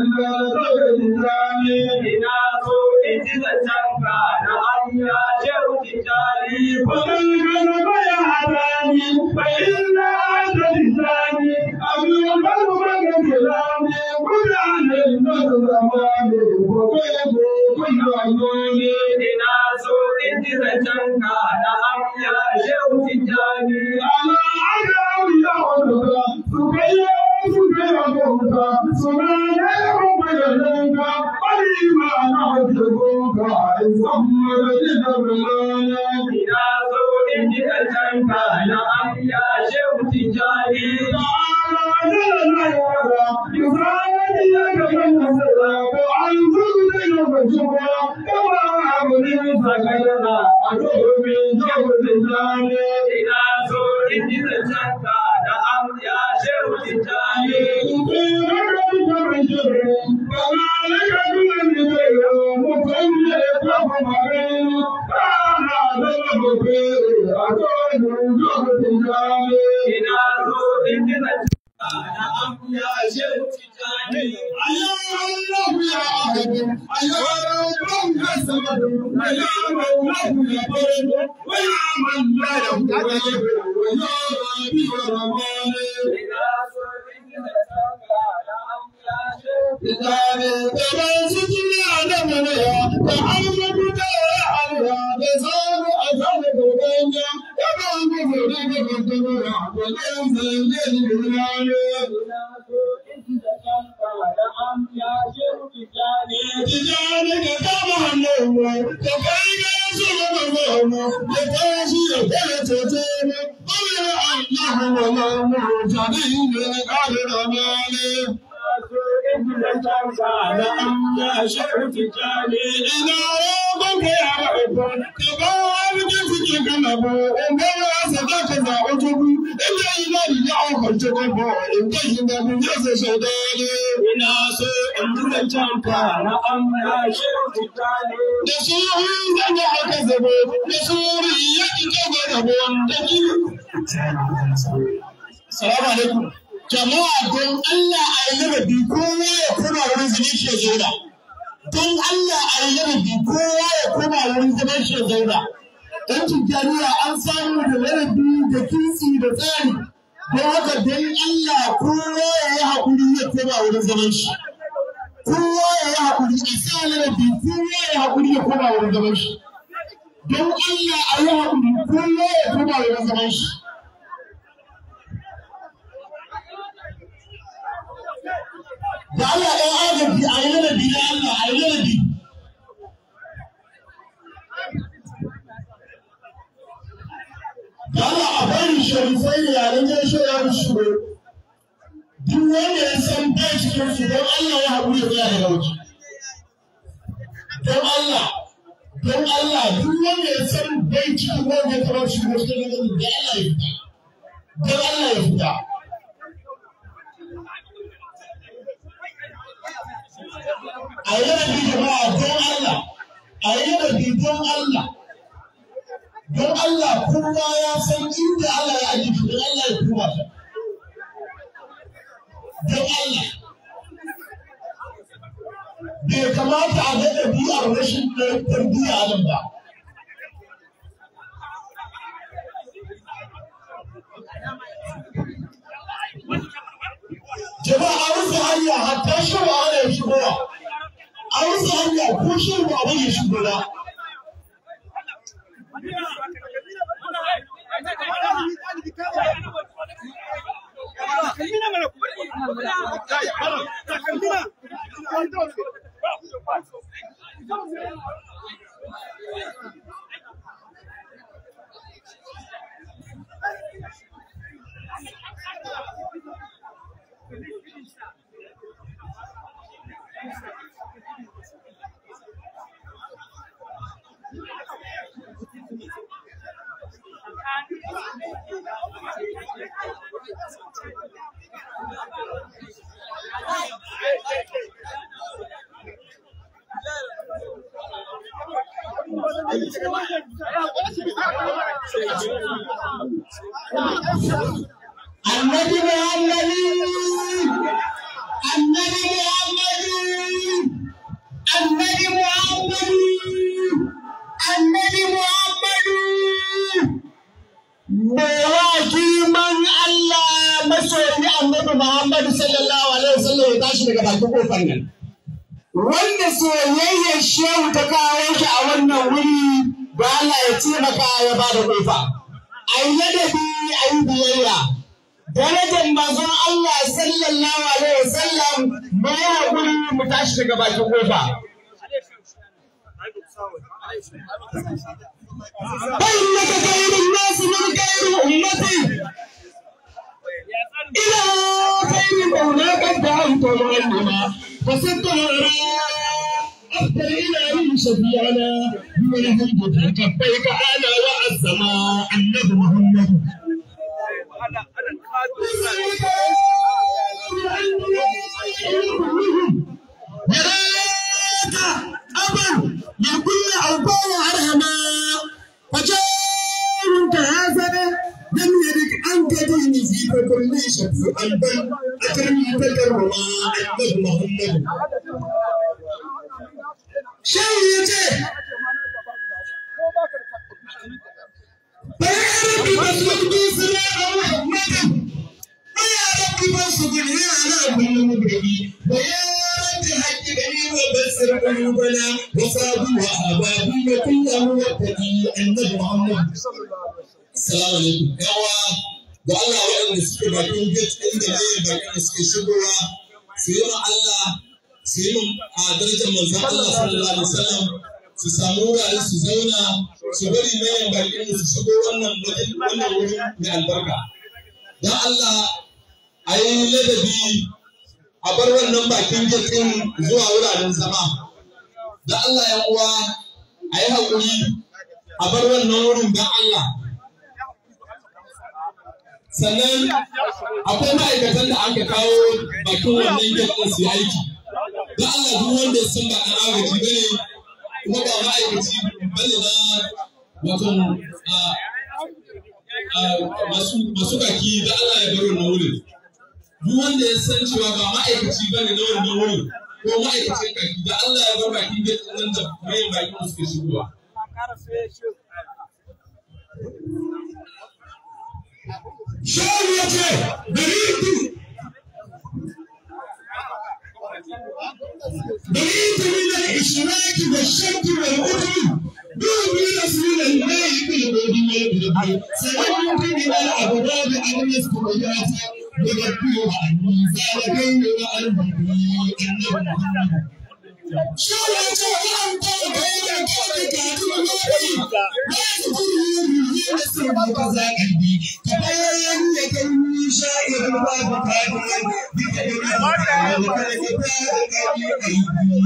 ina so in ji zancenka da hanya shauki jari kudin gano baya hadani bai na ta lisani abin baru bagan kilani kudanen na zama ne gobe kuna gole ina so in ji zancenka da hanya shauki jari ana aka wuya wadda su kai su kai wadda su na ربي ورمان كمان ستنا دمنا محمد عليها بزار أفضل بينا كمان بفرق بالدنيا وننزل للبلاد تجانك كما نوم كفاية سلم الغم يتاشي يتلتتين قل الله ولا مرتدين قدر مالي إذا ربك يعرفون كبارك في كلمه وما صدق ذاعته إلا إذا رجعوا فالتقبوا انتهينا من جزء شداني وناس أمنا كان أمنا شرطاني نسوه زنع كذبوا نسوري يتكذبوا السلام عليكم jama'a don Allah a yi rabi kowa ya koma wurin zaman shi ya zauna don Allah a yi rabi kowa ya koma wurin zaman shi ya zauna dan tijjaniya an samu da larabi da kinsi da tsari don haka don Allah kowa ya yi haƙuri ya koma wurin zaman shi kowa ya yi haƙuri a sa larabi kowa ya yi haƙuri ya koma wurin zaman shi don Allah a yi haƙuri kowa ya koma wurin zaman shi da Allah ɗan agaji a yi ladabi da Allah a yi ladabi. Da Allah a bari sharifai da yaren jan shaya da shigo. Duk wanda ya san bai cikin su don Allah ya haƙuri ya tsaya daga wuce. Don Allah, don Allah duk wanda ya san bai cikin wanda ya taɓa shigo cikin da Allah ya fita. Don Allah ya fita. A yi rabi jama'a don Allah, a yi rabi don Allah, don Allah kowa ya san inda Allah ya ajiye don Allah ya kuma ta. Don Allah, bai kamata a ga ɗabi'ar rashin tarbiyya nan ba. Jama'a a rufe hanya hatta shan wahala ya shigowa. A wasu hanya ko shan ba wani ya shigo ba. Annabi Muhammadu Annabi Muhammadu Annabi Muhammadu Annabi Muhammadu Mawakiman Allah masoyi Annabi Muhammadu sallallahu alaihi wasallam ya tashi daga bakin kofar nan wanda soyayyar shehu ta kawo shi a wannan wuri ba Allah ya taimaka ya bada kofa ayi ladabi ayi biyayya darajar manzon Allah sallallahu alaihi wasallam mai hakuri mu tashi daga bakin kofa فإنك خير الناس من خير أمتي إلى خير مولاك دعوت معلما فصدت أفضل إلهي شفيعنا من هدت كفيك أنا وأزما النبي محمد يراك أبا لكل أوبار أرهما فجارك هذا لم يرك أنت ديني في كل شخص أنت أكرمي تكرما النبي محمد شيء رب فاسلك بي صراط محمد ويا رب فاصبرني على كل مبرد ويا رب حجبني وبشر قلوبنا وصابوا وأبابي وكل موتدي النبي محمد. السلام عليكم. da Allah waɗanda suke bakin gate inda layin bakin da suke shigowa su yi ma Allah su yi a darajar manzon Allah sallallahu alaihi wasallam su samu wurare su zauna su bari layin bakin da su shigo wannan wannan wurin mai albarka. Dan Allah a yi ladabi a bar wannan bakin gate ɗin zuwa wuraren zama. Dan Allah ya uwa a yi haƙuri a bar wannan wurin dan Allah. Sannan akwai ma'aikatan da aka kawo bakin wannan gidan su aiki. Don Allah duk wanda ya san ba ɗan agaji bane kuma ba ma'aikaci bane na wato masu kaki da Allah ya bar wannan wurin. Duk wanda ya san cewa ba ma'aikaci bane na wannan wurin ko ma'aikacin kaki da Allah ya bar bakin gidan nan da mai bakin suke shigowa. Shawu ya ce, Baritu, Baritu min al-ishraki wa shirki wal udri, dubi rasulillahi bil hudi wal udri, sayyidun min al-abwab al-yaskuriyat, wa rabbi wa anni zalakai wa al-nabi annabi. Shawu ya ce, an ta bayyana kai ka kuma nabi, ba su kuri da sai ka zakalbi. Kabayan da kan yi sha'ir babu kafin duka da wani da kada ta fara kaji aiki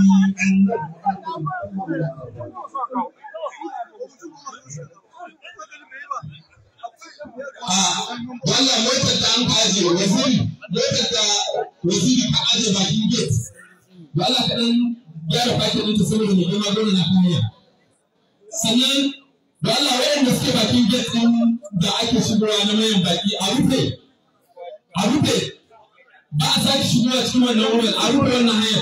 a wannan motar da an kaje waziri motar da waziri ka aje bakin gate da Allah kaɗan gyara bakin ɗinta saboda mai girma gwamna na kariya sannan da Allah waɗanda suke bakin gate ɗin da ake shigowa na mayan baki a rufe a rufe ba a sake shigowa cikin wannan wurin a rufe wannan hanyar.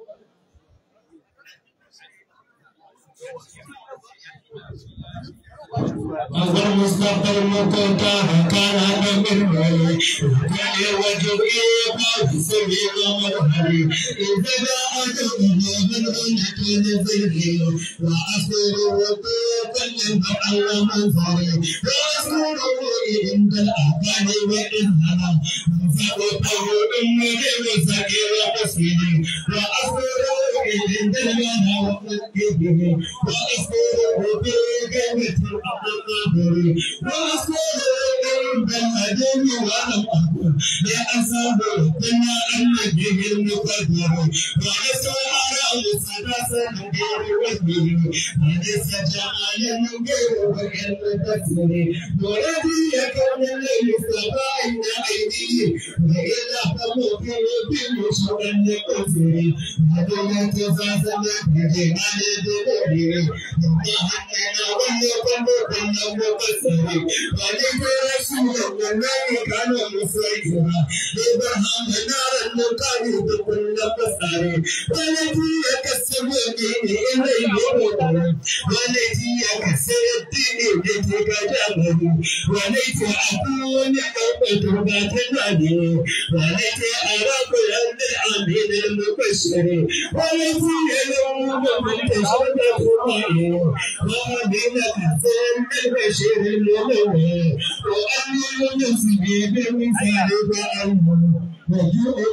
أول مصطفى المكوكا كان هذا من مالي كان وجهي فاسمي ومرحبي إذا جاءت من عندك نزلي وأصير وقوفا ينفع منظري وأصير عند الأحكام وإنها فأطير أمي وسكير حسيني وأصير عند المنى وأكبه وأصير بكلمة الأقدار وأصير عند الهدم ولم أكن لأصاب الدنيا النبي المقدر وأصير على السداسة غير وجهه وليس جمالا غير وجه التكسير ولدي يكون للمصطفى عند أيديه وإذا قاموا في بمشروع النكسير ودنا تزازنا بجمال الدنيا وحنا ولكم كنا مقصرين ولكن رسول الله كان مسيطرا إبراهيم نار النقاب كل قصر والذي يكسب الدين إليه يوم والذي يكسر الدين بيتك جمله وليس أكون أبدك النبي وليس أراك عند الأمين المبشر والذي يلوم من تشهد فرائه ومن كسر البشر النبوي وأن ينسي بمثال فأنه وجوء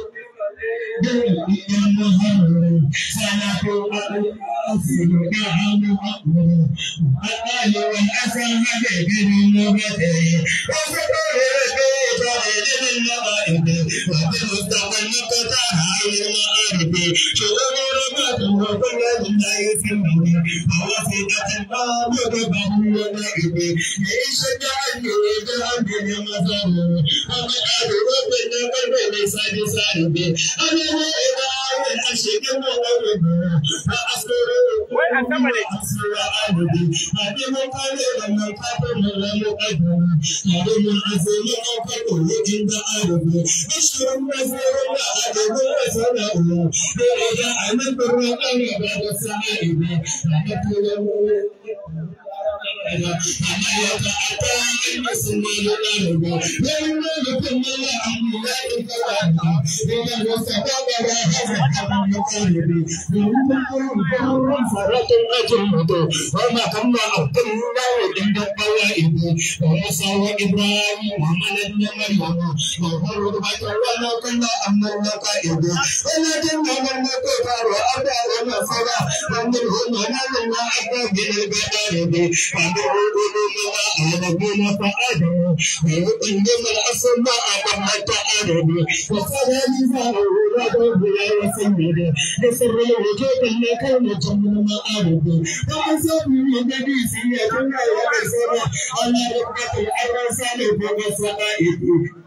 بالإمهار سنة أصل كهن أقول الآل والأسى بالنبتين وفكر البيت للمغائب وبالمستقبل نقطعها للمغارب شؤون ربات وكل لا يسمعني ووسيلة الباب وباب ونائب يشجع الجود عبد المزار ومن أهل ربنا قلب ليس بسالب أنا إذا أعلن أشك المغرب فأصبر وأصبر عبدي هذه مقالة من قبل من مقدم هذه من أزل أوقات عند عربي أشكر النزير وأدب وسلام إذا أنا بالرقم بعد السعيد أنا أنا يتعطى المسلم لله لأن لكم الله أمي لا يتوانا إذا وسبب هذا المقارب لأنكم فرط أجمد وما كما أبدلنا عند القوائد ومساوى إبراهيم ومن ابن مريم وهرد بطلنا كنا أمن قائد ولكن من الكفار وأبى ونصر ومنهم نزلنا أبى بالبدارب فنعود لما أعلمنا فأدوا ويقدم الأسماء بعد أعلم وصلى لزاره ردوا بلا يسمد لسر الوجود اللي كان جمل ما أعلم وأصاب من جديسية كنا يرسل على ركبة الأرسال ومسائد.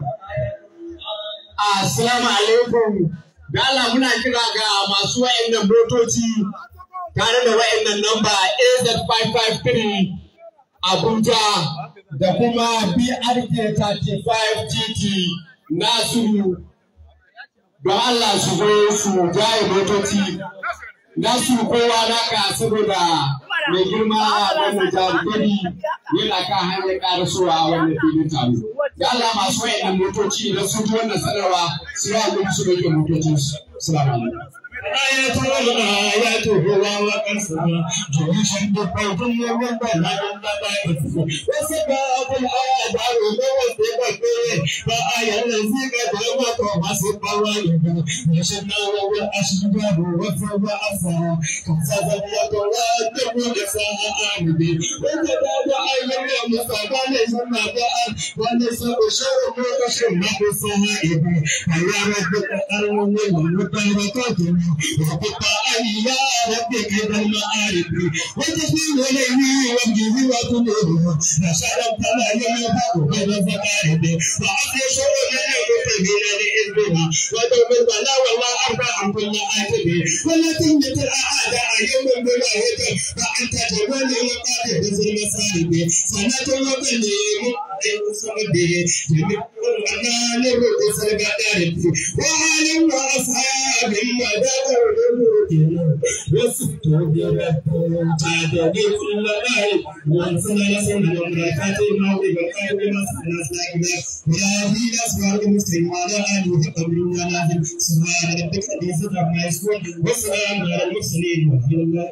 Assalamu alaikum. Da Allah muna kira ga masu wa'annan motoci tare da wa'annan namba A Z five five three Abuja da kuma B R K thirty-five T T Nasiru. Don Allah su zo su jaye motoci. Nasiru kowa naka saboda mai girma wannan jarumari yana kan hanyar karasowa wannan filin taro. Da Allah masu wayannan motoci idan sun ji wannan sanarwa su yi abin su rage motocinsu. Salamu alaikum. آية الآيات هو وقصها جيش الدفاع من بلاد الضبائف وسباب الآداء وموثقته فآية الذي قد رمت ومسك قوائد وشنا والأشجار وفوق أسها كسز اليد والدم لساها آمدي وكذا عين المصابة ليس مباء ونساء شر وشر بصهائب فيا ربك الأمم والمطارقات وقطع يا ربك بالمعارف وتسليم إليه وجهه وقلوبه نشرت لا ينفع بين الزكارب وعطي شؤون المتقين لإذنها ودوم البلاء وما أرضى عن كل عاتب ولكن الأعداء يوم الولاية فأنت جمال وقادر بذل المصائب سنة وقليل المصابين جميع الأمان الرقص القدارب وعالم وأصحاب المدى وسكت بربهم تعددي كل ليل وانسنا لسنا ومركات الموضي والقلب مسنا ساكنا ولا في أسماء المسلم على آله قبلنا لازم سبحان ربك حديث ما يسوع وسلام على المرسلين والحمد لله.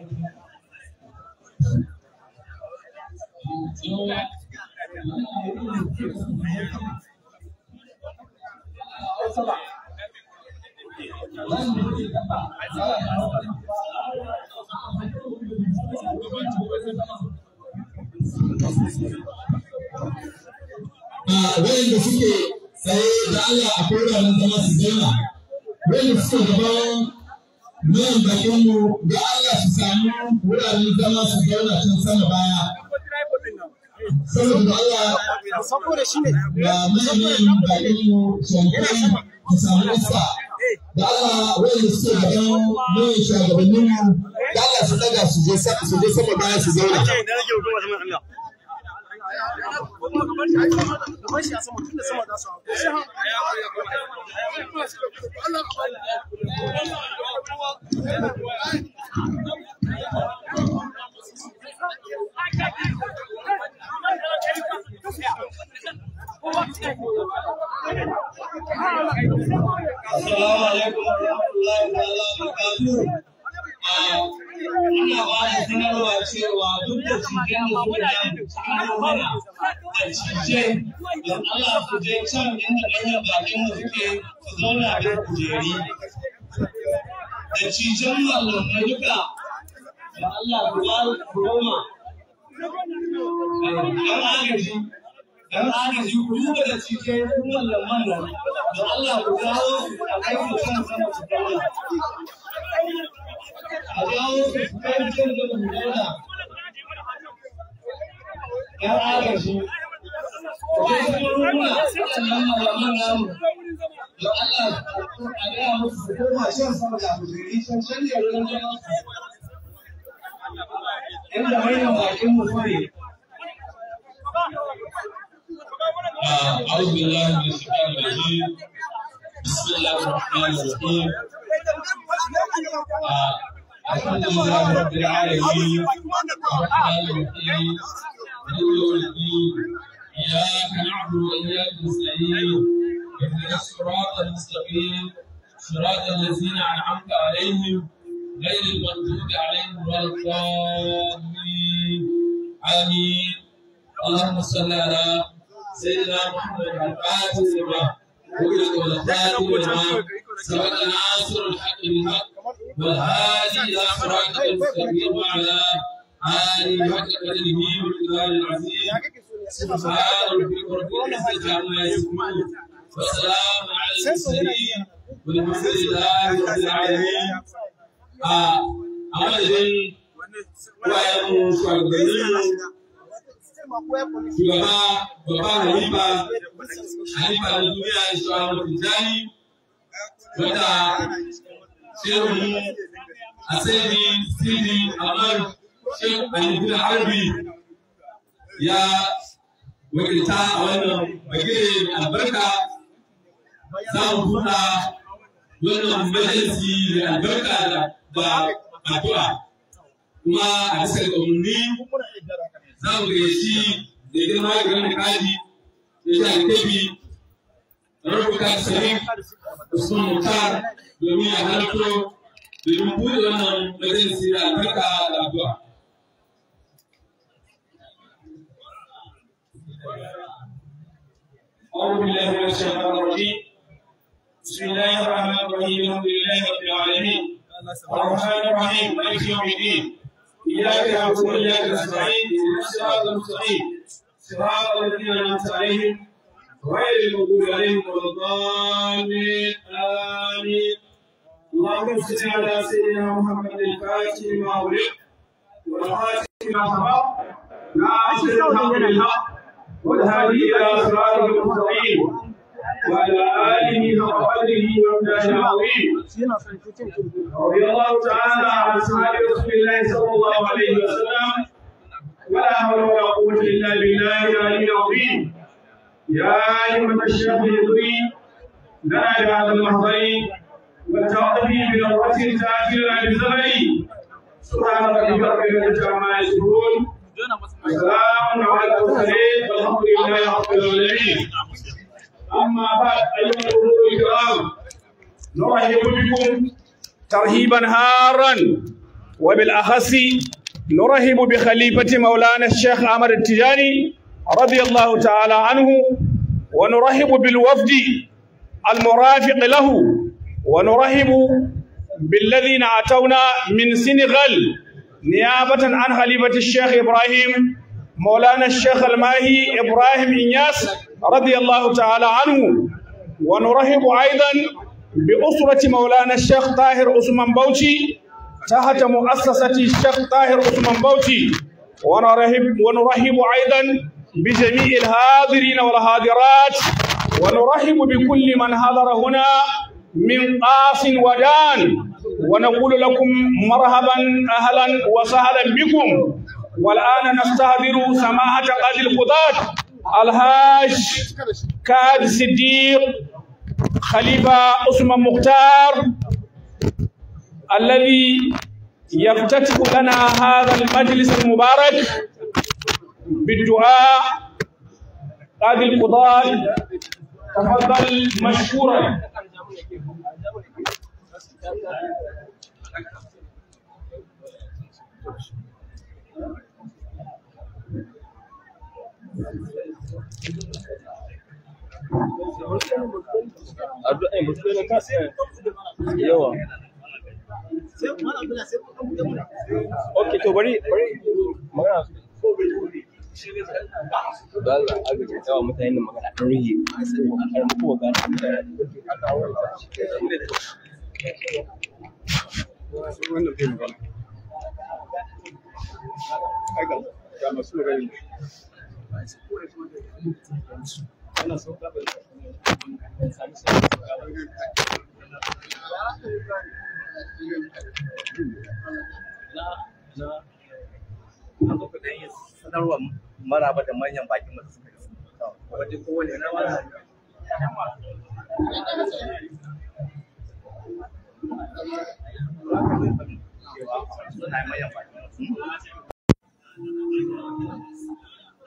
wayanda suke tsaye da Allah a kowane zama su zauna wayanda suke gaban nan bakinmu da Allah su samu wuraren zama su zauna can sama baya saboda Allah da manyan bakinmu shankai su samu iska da Allah wayanda suke gaban manyan shugabanninmu da Allah su daga su je sama baya su zauna. Assalamu alaikum warahmatullahi wabarakatuh. Ina ba da sanarwa cewa duk da cikin da suka yi cikin mana a cije don Allah ku je can inda ɗanyar bakin mu suke su zauna da kujeri. Da cijen mallamai duka da Allah ku ba ku goma. Ɗan agaji, ɗan agaji ku duba da cije kun mallaman nan da Allah ku dawo a kai ku kan sama su zauna. A dawo su kai can da ku zauna. ‘Yan agaji, ku je su runa waɗannan mallaman namu da Allah a gaya musu su koma shan sama da kujeri can can ne wurin zama su. Inda manyan bakin mu ne. أعوذ بالله من الشيطان الرجيم بسم الله الرحمن الرحيم الحمد لله رب العالمين الرحمن الرحيم يوم الدين إياك نعبد وإياك نستعين اهدنا الصراط المستقيم صراط الذين أنعمت عليهم غير المغضوب عليهم ولا الضالين آمين. اللهم صل على سيدنا محمد الفاتح لما أغلق والخاتم لما سبق ناصر الحق بالحق والهادي إلى صراطك المستقيم وعلى آله حق قدره والمقدار العظيم. سبحان ربك رب العزة عما يصفون وسلام على المرسلين والحمد لله رب العالمين. أمدين وأيام شغالين shugaba baba halifa halifa na duniya shugaba tijani wanda shehu asiri siri amar shehu alibuna harbi ya wakilta a wannan bagire albarka za mu buɗa wannan majalisi da albarka da addu'a kuma a bisa ga umarni za mu gayyaci da girma ga wani kaji da shi alkebi da rubuta sarif usman mutar domin ya halarto domin buɗe wannan majalisi da albarka da addu'a. أعوذ بالله من الشيطان الرجيم. بسم الله الرحمن الرحيم. الحمد لله رب العالمين. الرحمن الرحيم مالك يوم الدين. إياك نعبد وإياك نستعين اهدنا الصراط المستقيم صراط الذين أنعمت عليهم غير المغضوب عليهم ولا الضالين آمين. اللهم صل على سيدنا محمد الفاتح لما أغلق والخاتم لما سبق ناصر الحق بالحق والهادي إلى صراطك المستقيم وعلى آله حق قدره ومقداره العظيم. رضي الله تعالى عن أصحاب رسول الله صلى الله عليه وسلم ولا حول ولا قوة إلا بالله العلي العظيم. يا أيها الشيخ يدري لنا بهذا المحضر والتعاطي بنظرة تأثيرنا بالزمن. سبحان ربك رب العزة عما يصفون وسلام على المرسلين والحمد لله رب العالمين. أما بعد أيها الأخوة الكرام نرحب بكم ترحيبا هارا وبالأخص نرحب بخليفة مولانا الشيخ أحمد التجاني رضي الله تعالى عنه ونرحب بالوفد المرافق له ونرحب بالذين أتونا من سنغال نيابة عن خليفة الشيخ إبراهيم مولانا الشيخ الماهي إبراهيم إنياس رضي الله تعالى عنه ونرحب أيضا بأسرة مولانا الشيخ طاهر عثمان بوشي تحت مؤسسة الشيخ طاهر عثمان بوشي ونرحب ونرحب أيضا بجميع الحاضرين والحاضرات ونرحب بكل من حضر هنا من قاص ودان ونقول لكم مرحبا أهلا وسهلا بكم. والآن نستحضر سماحة قاضي القضاة الحاج كاد صديق خليفة عثمان مختار الذي يفتتح لنا هذا المجلس المبارك بالدعاء. قاضي القضاة تفضل مشكورا. yawa okay to bari bari magana da Allah aga ga tawa mutane magana kan rige har mu ko ga wannan bai magana aga ga masu magana ana so ka bai na na an ga kudin sanarwa maraba da manyan bakin masu suka yi wajen kowane na wani suna manyan bakin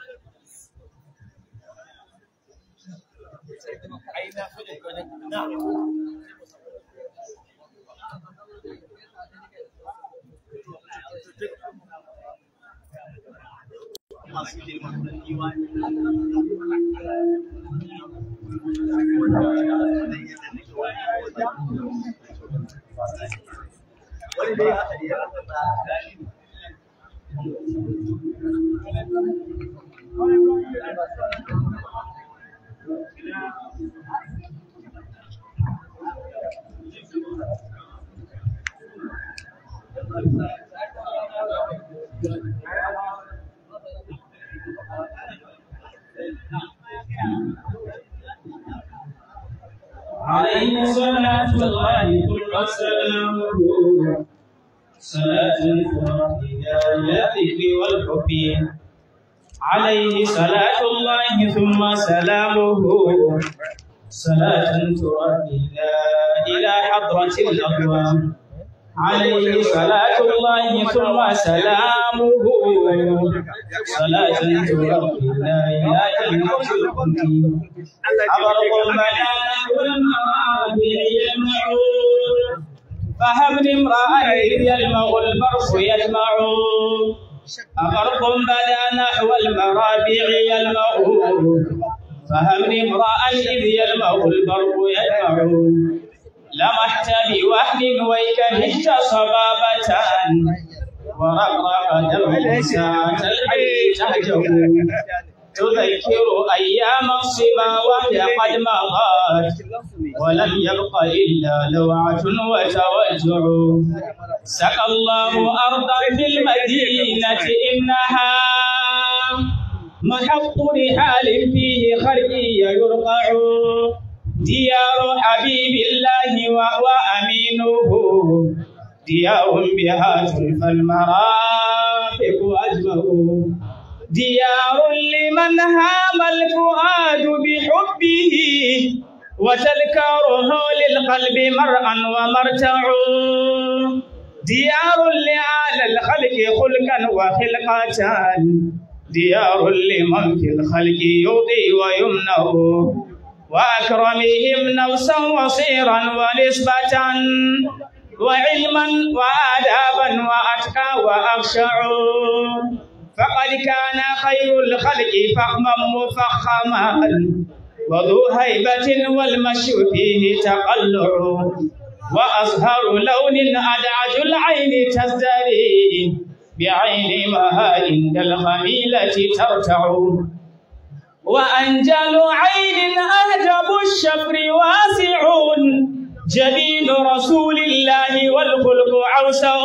عليه صلاة الله ثم سلامه صلاة ترقينا إلى الذكر والحب عليه صلاة الله ثم سلامه صلاة ترقينا إلى حضرة الأقوام عليه صلاة الله ثم سلامه صلاة ترقينا إلى جنة الخلد أبرق البيان والمرابع يجمعون فهب امرأ يلمع البرق يجمع أبرق بدا نحو المرابع يلمع فهب امرأ إذ يلمع البرق يجمع لمحت بوحد ويكهجت صبابة ورقرق دم ساعة الحي تهجو تذكر أيام الصبا وهي قد مضت ولم يبق إلا لوعة وتوجع سقى الله أرضا في المدينة إنها محط رحال فيه خرقي يرقع ديار حبيب الله وهو أمينه ديار بها تلفى المرافق أجمع ديار لمن هام الفؤاد بحبه وتذكاره للقلب مرءا ومرتع ديار لأعلى الخلق خلقا وخلقة ديار لمن في الخلق يضي ويمنع وأكرمهم نفسا وصيرا ونسبة وعلما وآدابا وأتقى وأخشع فقد كان خير الخلق فخما مفخما وذو هيبة والمشي فيه تقلع وأزهر لون أدعج العين تزدري بعين ما عند الخميلة ترتع وأنجل عين أهجب الشفر واسع جبين رسول الله والخلق عوسع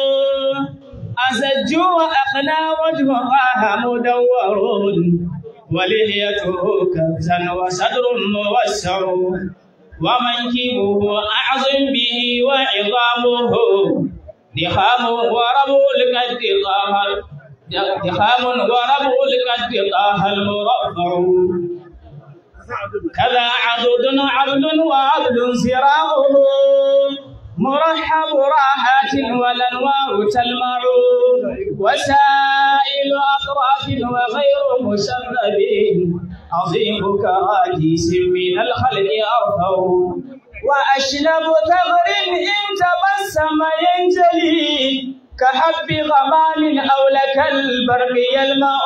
أزج وأقنى وجهها مدور ولحيته كبزا وصدر موسع ومنكبه أعظم به وعظامه دخام وربو القد طه دخام وربو القد طه المرفع كذا عضد عبد وعبد زراعه مرحب راحات والانوار تلمع وسائل اطراف وغير مسبب عظيم كراديس من الخلق ارفع واشنب ثغر ان تبسم ينجلي كحب غمام او لك البرق يلمع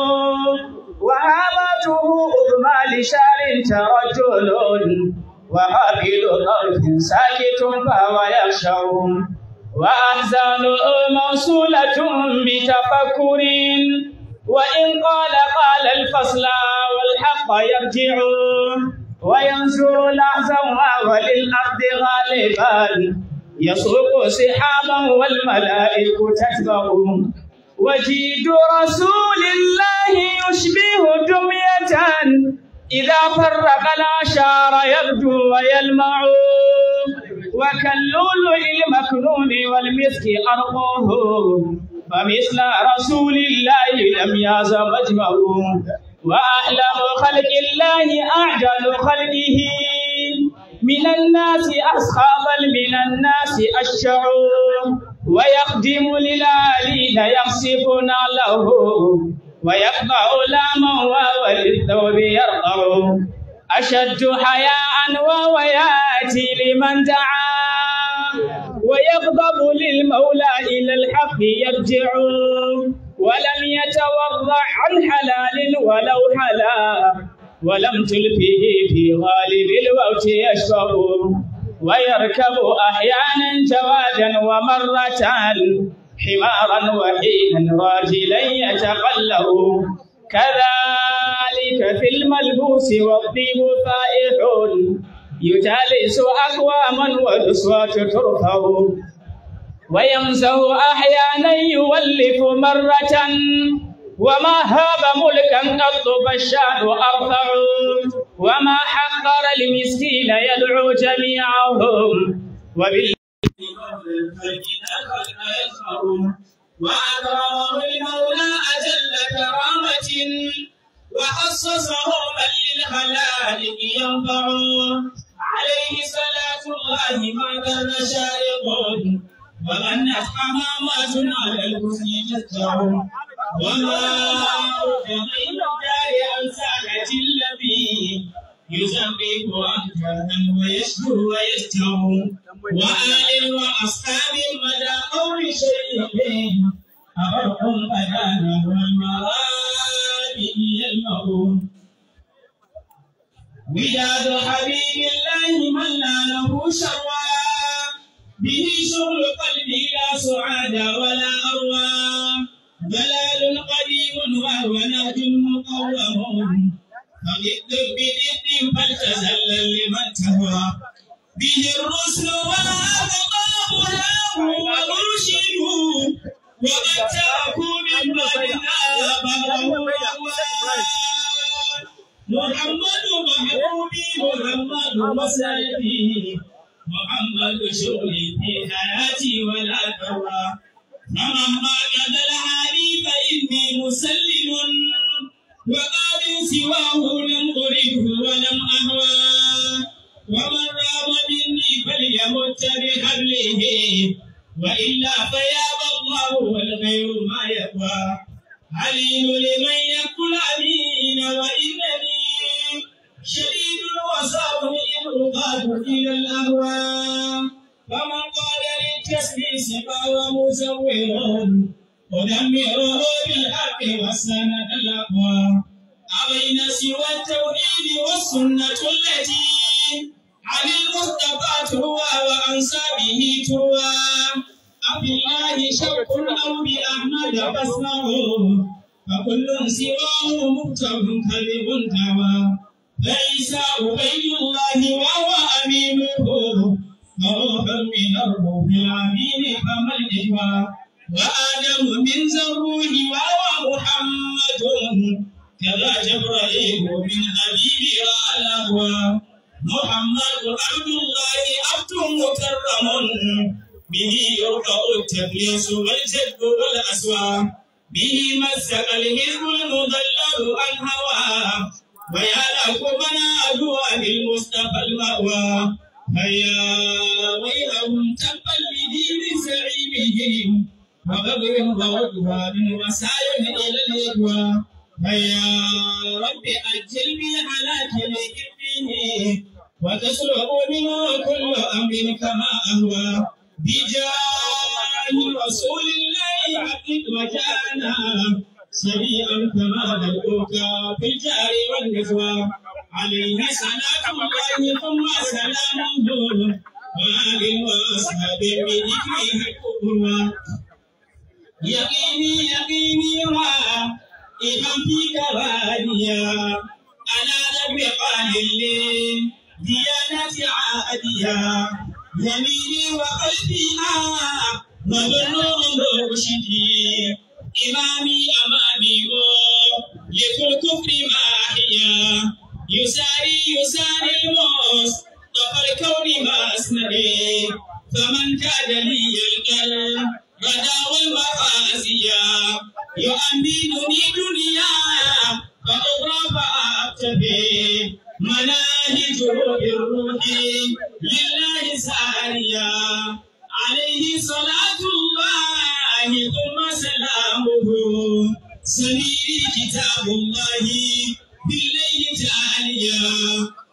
وهامته اضمى لشار ترجل وقابل طرف ساكت فهو يخشع وأحزانه موصولة بتفكر وإن قال قال الفصل والحق يرجع وينزر لحظا وللأرض غالبا يسوق سحابا والملائكة تتبع وجيد رسول الله يشبه دمية إذا فرق الأشعار يبدو ويلمع وكاللؤلؤ المكنون والمسك أرقه فمثل رسول الله لم يز مجمع وأحلم خلق الله أعجل خلقه من الناس أصحابا من الناس أشع ويقدم للعالين يخسفون له ويقطع لاما وللثوب يرقع أشد حياء وهو يأتي لمن دعا ويغضب للمولى إلى الحق يرجع ولم يتورع عن حلال ولو حلا ولم تلفه في غالب الوقت يشبه ويركب أحيانا جوادا ومرة حمارا وحينا راجلا يتقلب كذلك في الملبوس والطيب فائح يجالس أقواما والأصوات ترفع ويمزه أحيانا يولف مرة وما هاب ملكا قط فالشان أرفع وما حقر المسكين يدعو جميعهم وبال وأكرمه المولى أجل كرامة وخصصه من للخلائق ينفع عليه صلاة الله ما كان شارق وغنت حمامات على الحسن تتبع وما غير دار أمثالة الذي يزرق أنكارا ويشكو ويستر وآل وأصحاب مدى قول شيء أبرق أدانا والمرابي يلمع وداد حبيب الله من لا له شوى به شغل قلبي لا سعاد ولا أروى ضلال قديم وهو نهج مقوم فضد بضد فلتزلل لمن تهوى به الرسل والأقطاب له ومرشدوا ومن تركوا من بعدنا بره محمد محبوبي محمد مسندي محمد شغلي في حياتي ولا تروى فمهما كان الهادي فإني مسلم وقال سواه لم أرده ولم أهوى ومن رام مني فليمت بحبله وإلا فياب الله والغير ما يقوى عليم لمن يقول أمين وإنني شديد الوصاب إن أقاد إلى الأهوى فمن قال للتسليس فهو مزور ودمره بالحق والسند الأقوى أبين سوى التوحيد والسنة التي عن المصطفى تروى وأنسابه تروى أفي الله شك أو بأحمد فاسمعه فكل سواه مبتغ كذب دعوى فعيسى عبيد الله وهو أمينه وروحا من الروح الأمين فما الإجوى وآدم من ذروه وهو محمد كذا جبرائيل من حبيبه الأهوى محمد عبد الله عبد مكرم به يرفع التبليس والجد والأسوى به مسك الحزب المضلل عن هواه ويا لك من أدوى بالمصطفى المأوى فيا ويلهم تبا لدين زعيمهم وغدر وعدوان وسعي إلى الإغواء فيا رب أجل بالهلاك لكفيه وتسلب منه كل أمر كما أهوى بجاه رسول الله حقق وجانا سريعا كما ندعوك في الجار والنسوى عليه صلاة الله ثم سلامه وآل وأصحاب بذكره القرى يقيني يقيني وإذا فيك واديا أنا ذنب قليل ديانتي عادية يميني وقلبي مظلوم رشدي إمامي أمامي لكل كفر ماحيا يساري يساري الموس طف الكون مسندي فمن كاد لي القلب غدا والمآسيا يؤمنني دنيا فأخرى فأبتغي مناهجه بالروح لله ساريا عليه صلاة الله ثم سلامه سميري كتاب الله بالليل تعاليا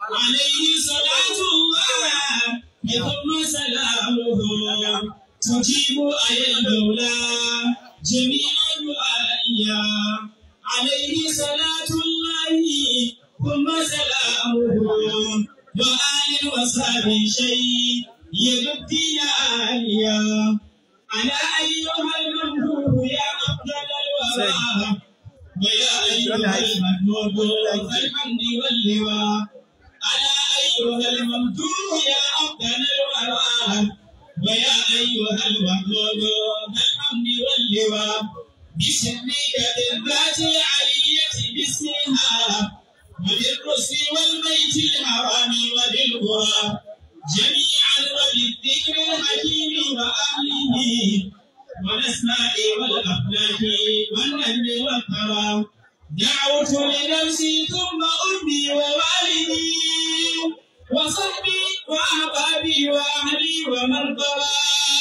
ثم سلامه تجيب أي المولى جميع دعائيا عليه صلاة الله ثم سلامه وآل وصحبه شيء يبدي عاليا على أيها الممدوح يا أفضل الورى ويا أيها المحمود فالحمد واللواء على أيها الممدوح يا أفضل الورى ويا أيها المحمود فالحمد واللواء بسمك بالذات العلية باسمها وبالرسل والبيت الحرام وبالقرى جميعا وبالذكر الحكيم وأهله والأسماء والأخلاق والنهل والثرى دعوت لنفسي ثم أمي ووالدي وصحبي وأحبابي وأهلي ومن قرى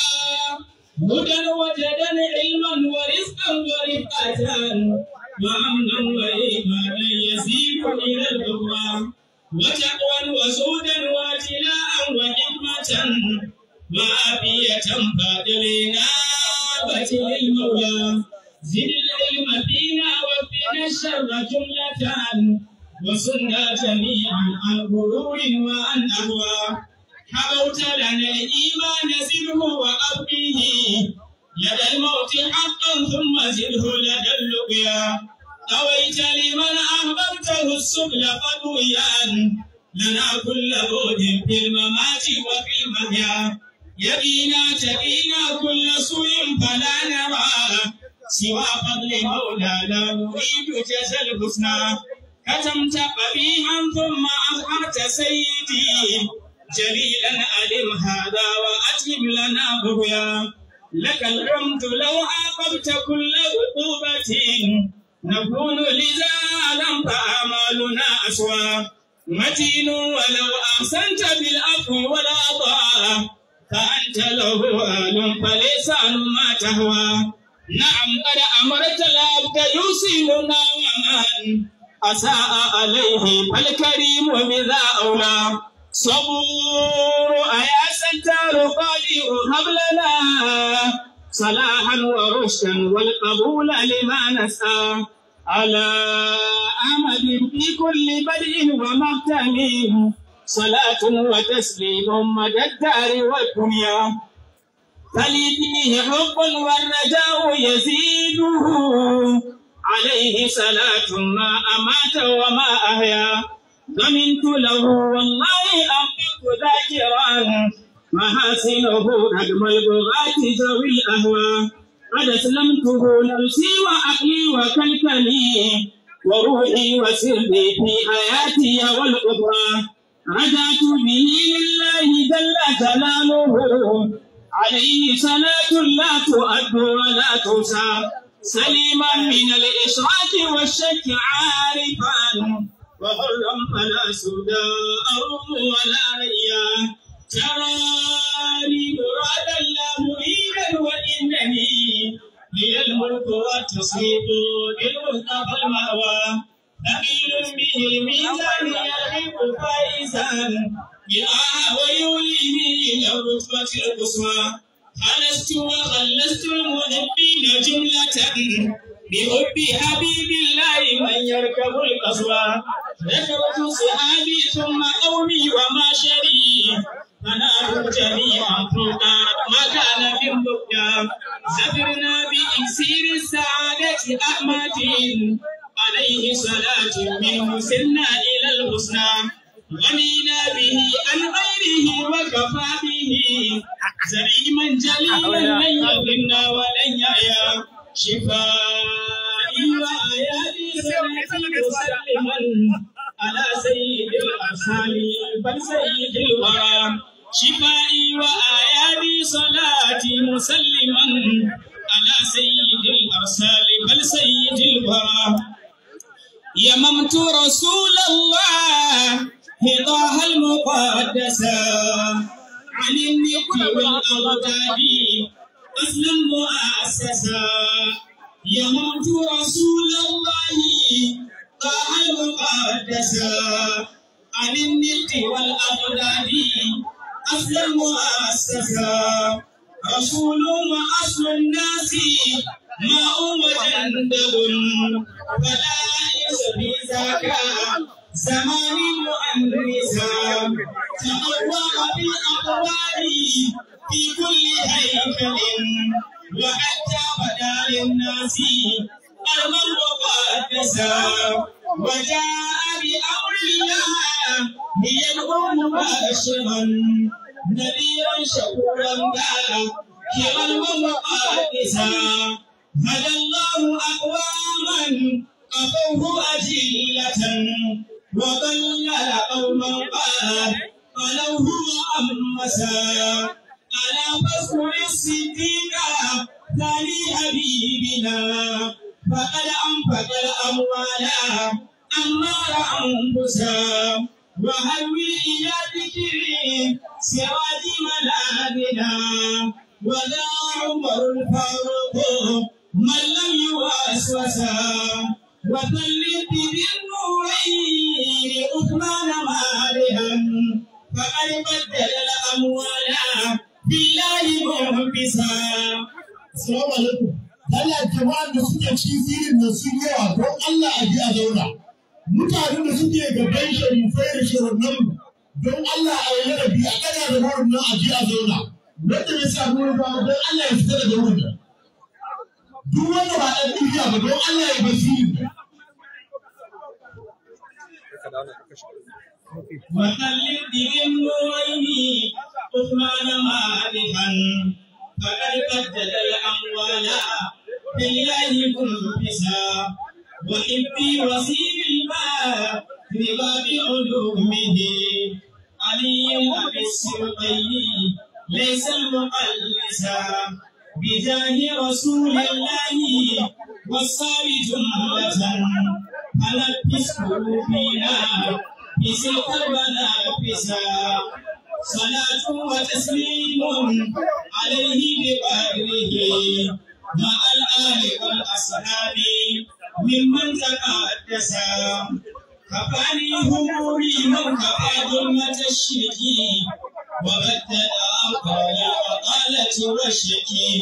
هدى وجدا علما ورزقا ورفقة وأمنا وإيمانا يزيد إلى الأخرى وتقوى وزودا واتلاء وحكمة وعافية فاضلنا بت للمولى زد العلم فينا وفينا الشر جملة وصلنا جميعا عن غرور وعن أهوى حبوت لنا الإيمان زده وأبقيه لدى الموت حقا ثم زده لدى اللقيا أويت لمن أحببته السبل قضيا لنا كل بعد في الممات وفي المحيا يبينا تبينا كل سوء فلا نرى سوى فضل مولانا نريد جزى الحسنى كتمت قبيحا ثم أظهرت سيدي جليلا ألم هذا وأتم لنا بغيا لك الحمد لو عاقبت كل عقوبة نكون لذا لم فأعمالنا أسوى متين ولو أحسنت بالعفو والعطاء فأنت له آل فلسان ما تهوى نعم قد أمرت العبد يوصلنا ومن أساء عليه فالكريم بذا أولى صبور أيا ستار قادر هب لنا صلاحا ورشدا والقبول لما نسعى على أحمد في كل بدء ومختم صلاة وتسليم مدى الدار والدنيا فلي فيه حب والرجاء يزيده عليه صلاة ما أمات وما أحيا ضمنت له والله أنفق ذاكرا محاسنه رغم البغاة ذوي الأهوى قد أسلمته نفسي وعقلي وكلكلي وروحي وسري في حياتي والأخرى رجعت به لله جل جلاله عليه صلاة لا تؤد ولا تنسى سليما من الإشراك والشك عارفا وحرا فلا سودا أروم ولا ريا تراني مراد الله مريدا وإنني لي الملك والتصريف للمصطفى المأوى ثقيل به الميزان يرغب فائزا بالآه ويوليه إلى الرتبة القصوى خلصت وخلصت المحبين جملة بحب حبيب الله من يركب القصوى ذكرت صحابي ثم قومي وما شري فنالوا جميعا فوق ما كان في البكا زفرنا بإكسير السعادة أحمد عليه صلاة منه سرنا إلى الحسنى غنينا به عن غيره وكفى به زعيما جليلا لن يضلنا ولن يعيا شفائي وآياتي سنتي مسلما على سيد الأرسال بل سيد الورى شفائي وآياتي صلاتي مسلما على سيد الأرسال بل سيد الورى يممت رسول الله هضاها المقدسة عن النقل والأغتاب أصلا مؤسسا يممت رسول الله طه المقدسة عن النقل والأغتاب أصل المؤسسة رسول وأصل الناس ماء وجندل فلا يئس بذاك زمان مؤنسا تقوى بالأقوال في كل هيكل وحتى بدا للناس أرضا مقدسا وجاء بأمر الله ليدعو مباشرا نذيرا شكورا كرما ومقدسا هدى الله أقواما قفوه أجلة وضلل قوما قالوه وأمسا ألا فاذكر الصديق ثاني حبيبنا فقد أنفق الأموال أمار أنفسا وهوي إلى ذكر سراج ملاذنا ولا عمر الفاروق من لم يوسوسا وثلث بالنورين عثمان مالها فقد بدل الأموال بالله منبسا. السلام عليكم. Allah jama'an da suke cikin filin da sun yawa don Allah a ji a zauna. Mutanen da suke gaban sharifai da shirin don Allah a yi larabi a kada da wurin nan a ji a zauna. Wanda bai sa wurin ba don Allah ya fita daga wurin nan. Duk wanda ba ɗan duniya ba don Allah ya bar filin nan. وخلد بالنورين عثمان مالها فقد بدل الأموال بالله منفسا وحبي وسيم الماء بباب علومه علي أبي السرقي ليس المقلسا بجاه رسول الله والصاب جملة على التسكر فينا بسلك المنافسا صلاة وتسليم عليه بقدره مع الآل والأصحاب ممن تقدسا كفاني هموري من كفى ظلمة الشرك وبدل أقوال وقالة والشكي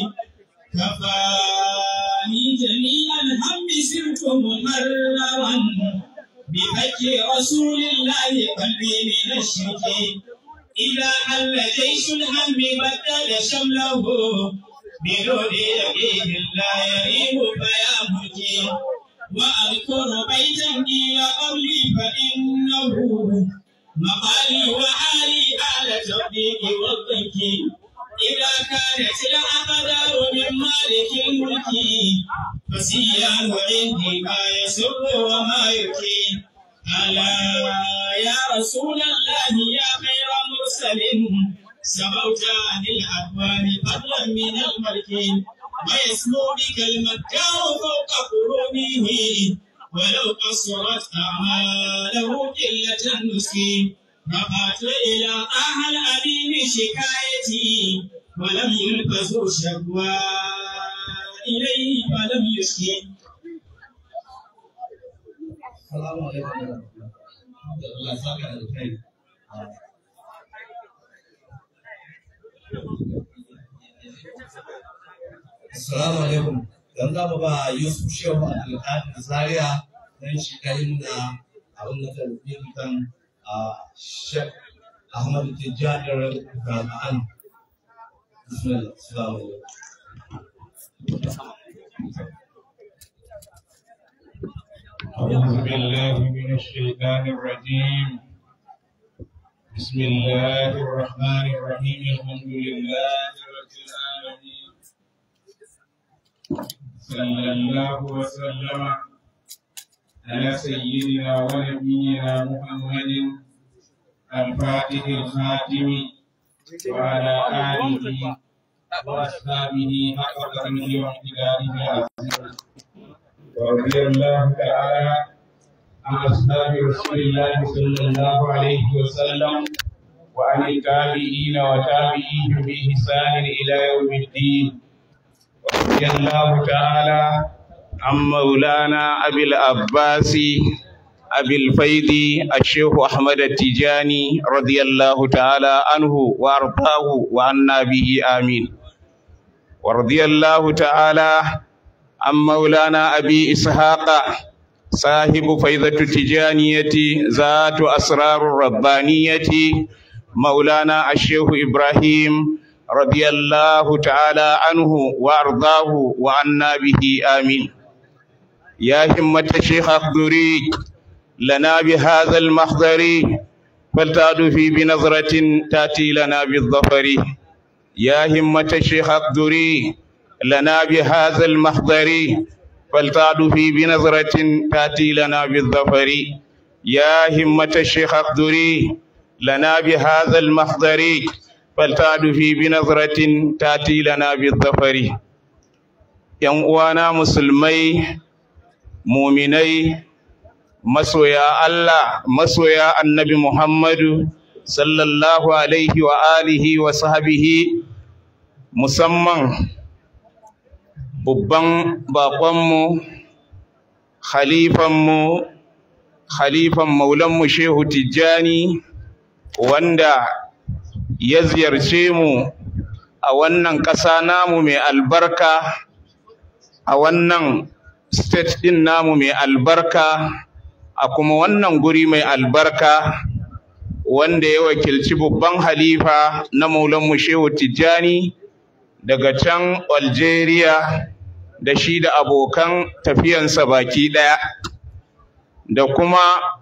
كفاني جميع الهم سرت ممررا بحج رسول الله قلبي من الشرك إذا حل جيش الهم بدل شمله بنور يقين لا يريب فيا ملكي وأذكر بيتا إلى قبلي فإنه مقالي وحالي على توفيق والضيق إذا كانت الأقدار من مالك الملك فسيان عندي ما يسر وما يكي ألا يا رسول الله يا خير مرسل سموت عن الأكوان فضلا من الملك ويسمو بك المكار فوق قرونه ولو قصرت أعماله قلة النسك رفعت إلى أهل أبي شكايتي ولم يلبسوا شكوى إليه فلم يشكي. السلام عليكم. الله يسعدك على الخير. Assalamu alaikum. Dan za mu ba Yusuf Shehu Alƙalin Zaria dan shi kai muna abin da ta rufe kan Sheikh Ahmad Tijjani Rahman. Bismillah. Assalamu alaikum. أعوذ بالله من الشيطان الرجيم. بسم الله الرحمن الرحيم. الحمد لله رب العالمين. صلى الله وسلم على سيدنا ونبينا محمد الفاتح الخاتم وعلى آله وأصحابه حق قدره واقتداره العظيم. ورضي الله تعالى عن أصحاب رسول الله صلى الله عليه وسلم وعن التابعين وتابعيهم بإحسان إلى يوم الدين. ورضي الله تعالى عن مولانا أبي العباس أبي الفيض الشيخ أحمد التجاني رضي الله تعالى عنه وأرضاه وعنا به آمين. ورضي الله تعالى عن مولانا أبي إسحاق صاحب فيضة التجانية ذات أسرار الربانية مولانا الشيخ إبراهيم رضي الله تعالى عنه وأرضاه وعنا به آمين. يا همة الشيخ أخضري لنا بهذا المحضر فلتعطفي بنظرة تأتي لنا بالظفر. يا همة الشيخ أخضري لنا بهذا المحضر فلتعطفي بنظرة تأتي لنا بالظفر. يا همة الشيخ أخضري لنا بهذا المحضر فلتعطفي بنظرة تأتي لنا بالظفر. ‘Yan uwana musulmai, muminai, masoya Allah, masoya annabi Muhammadu sallallahu alaihi wa alihi wa sahbihi, musamman babban baƙonmu, khalifanmu, khalifan maulanmu Shehu Tijjani, wanda ya ziyarce mu a wannan ƙasa namu mai albarka, a wannan state ɗin namu mai albarka, a kuma wannan guri mai albarka, wanda ya wakilci babban halifa na maulanmu Shehu Tijjani daga can Algeria da shi da abokan tafiyansa baki ɗaya, da kuma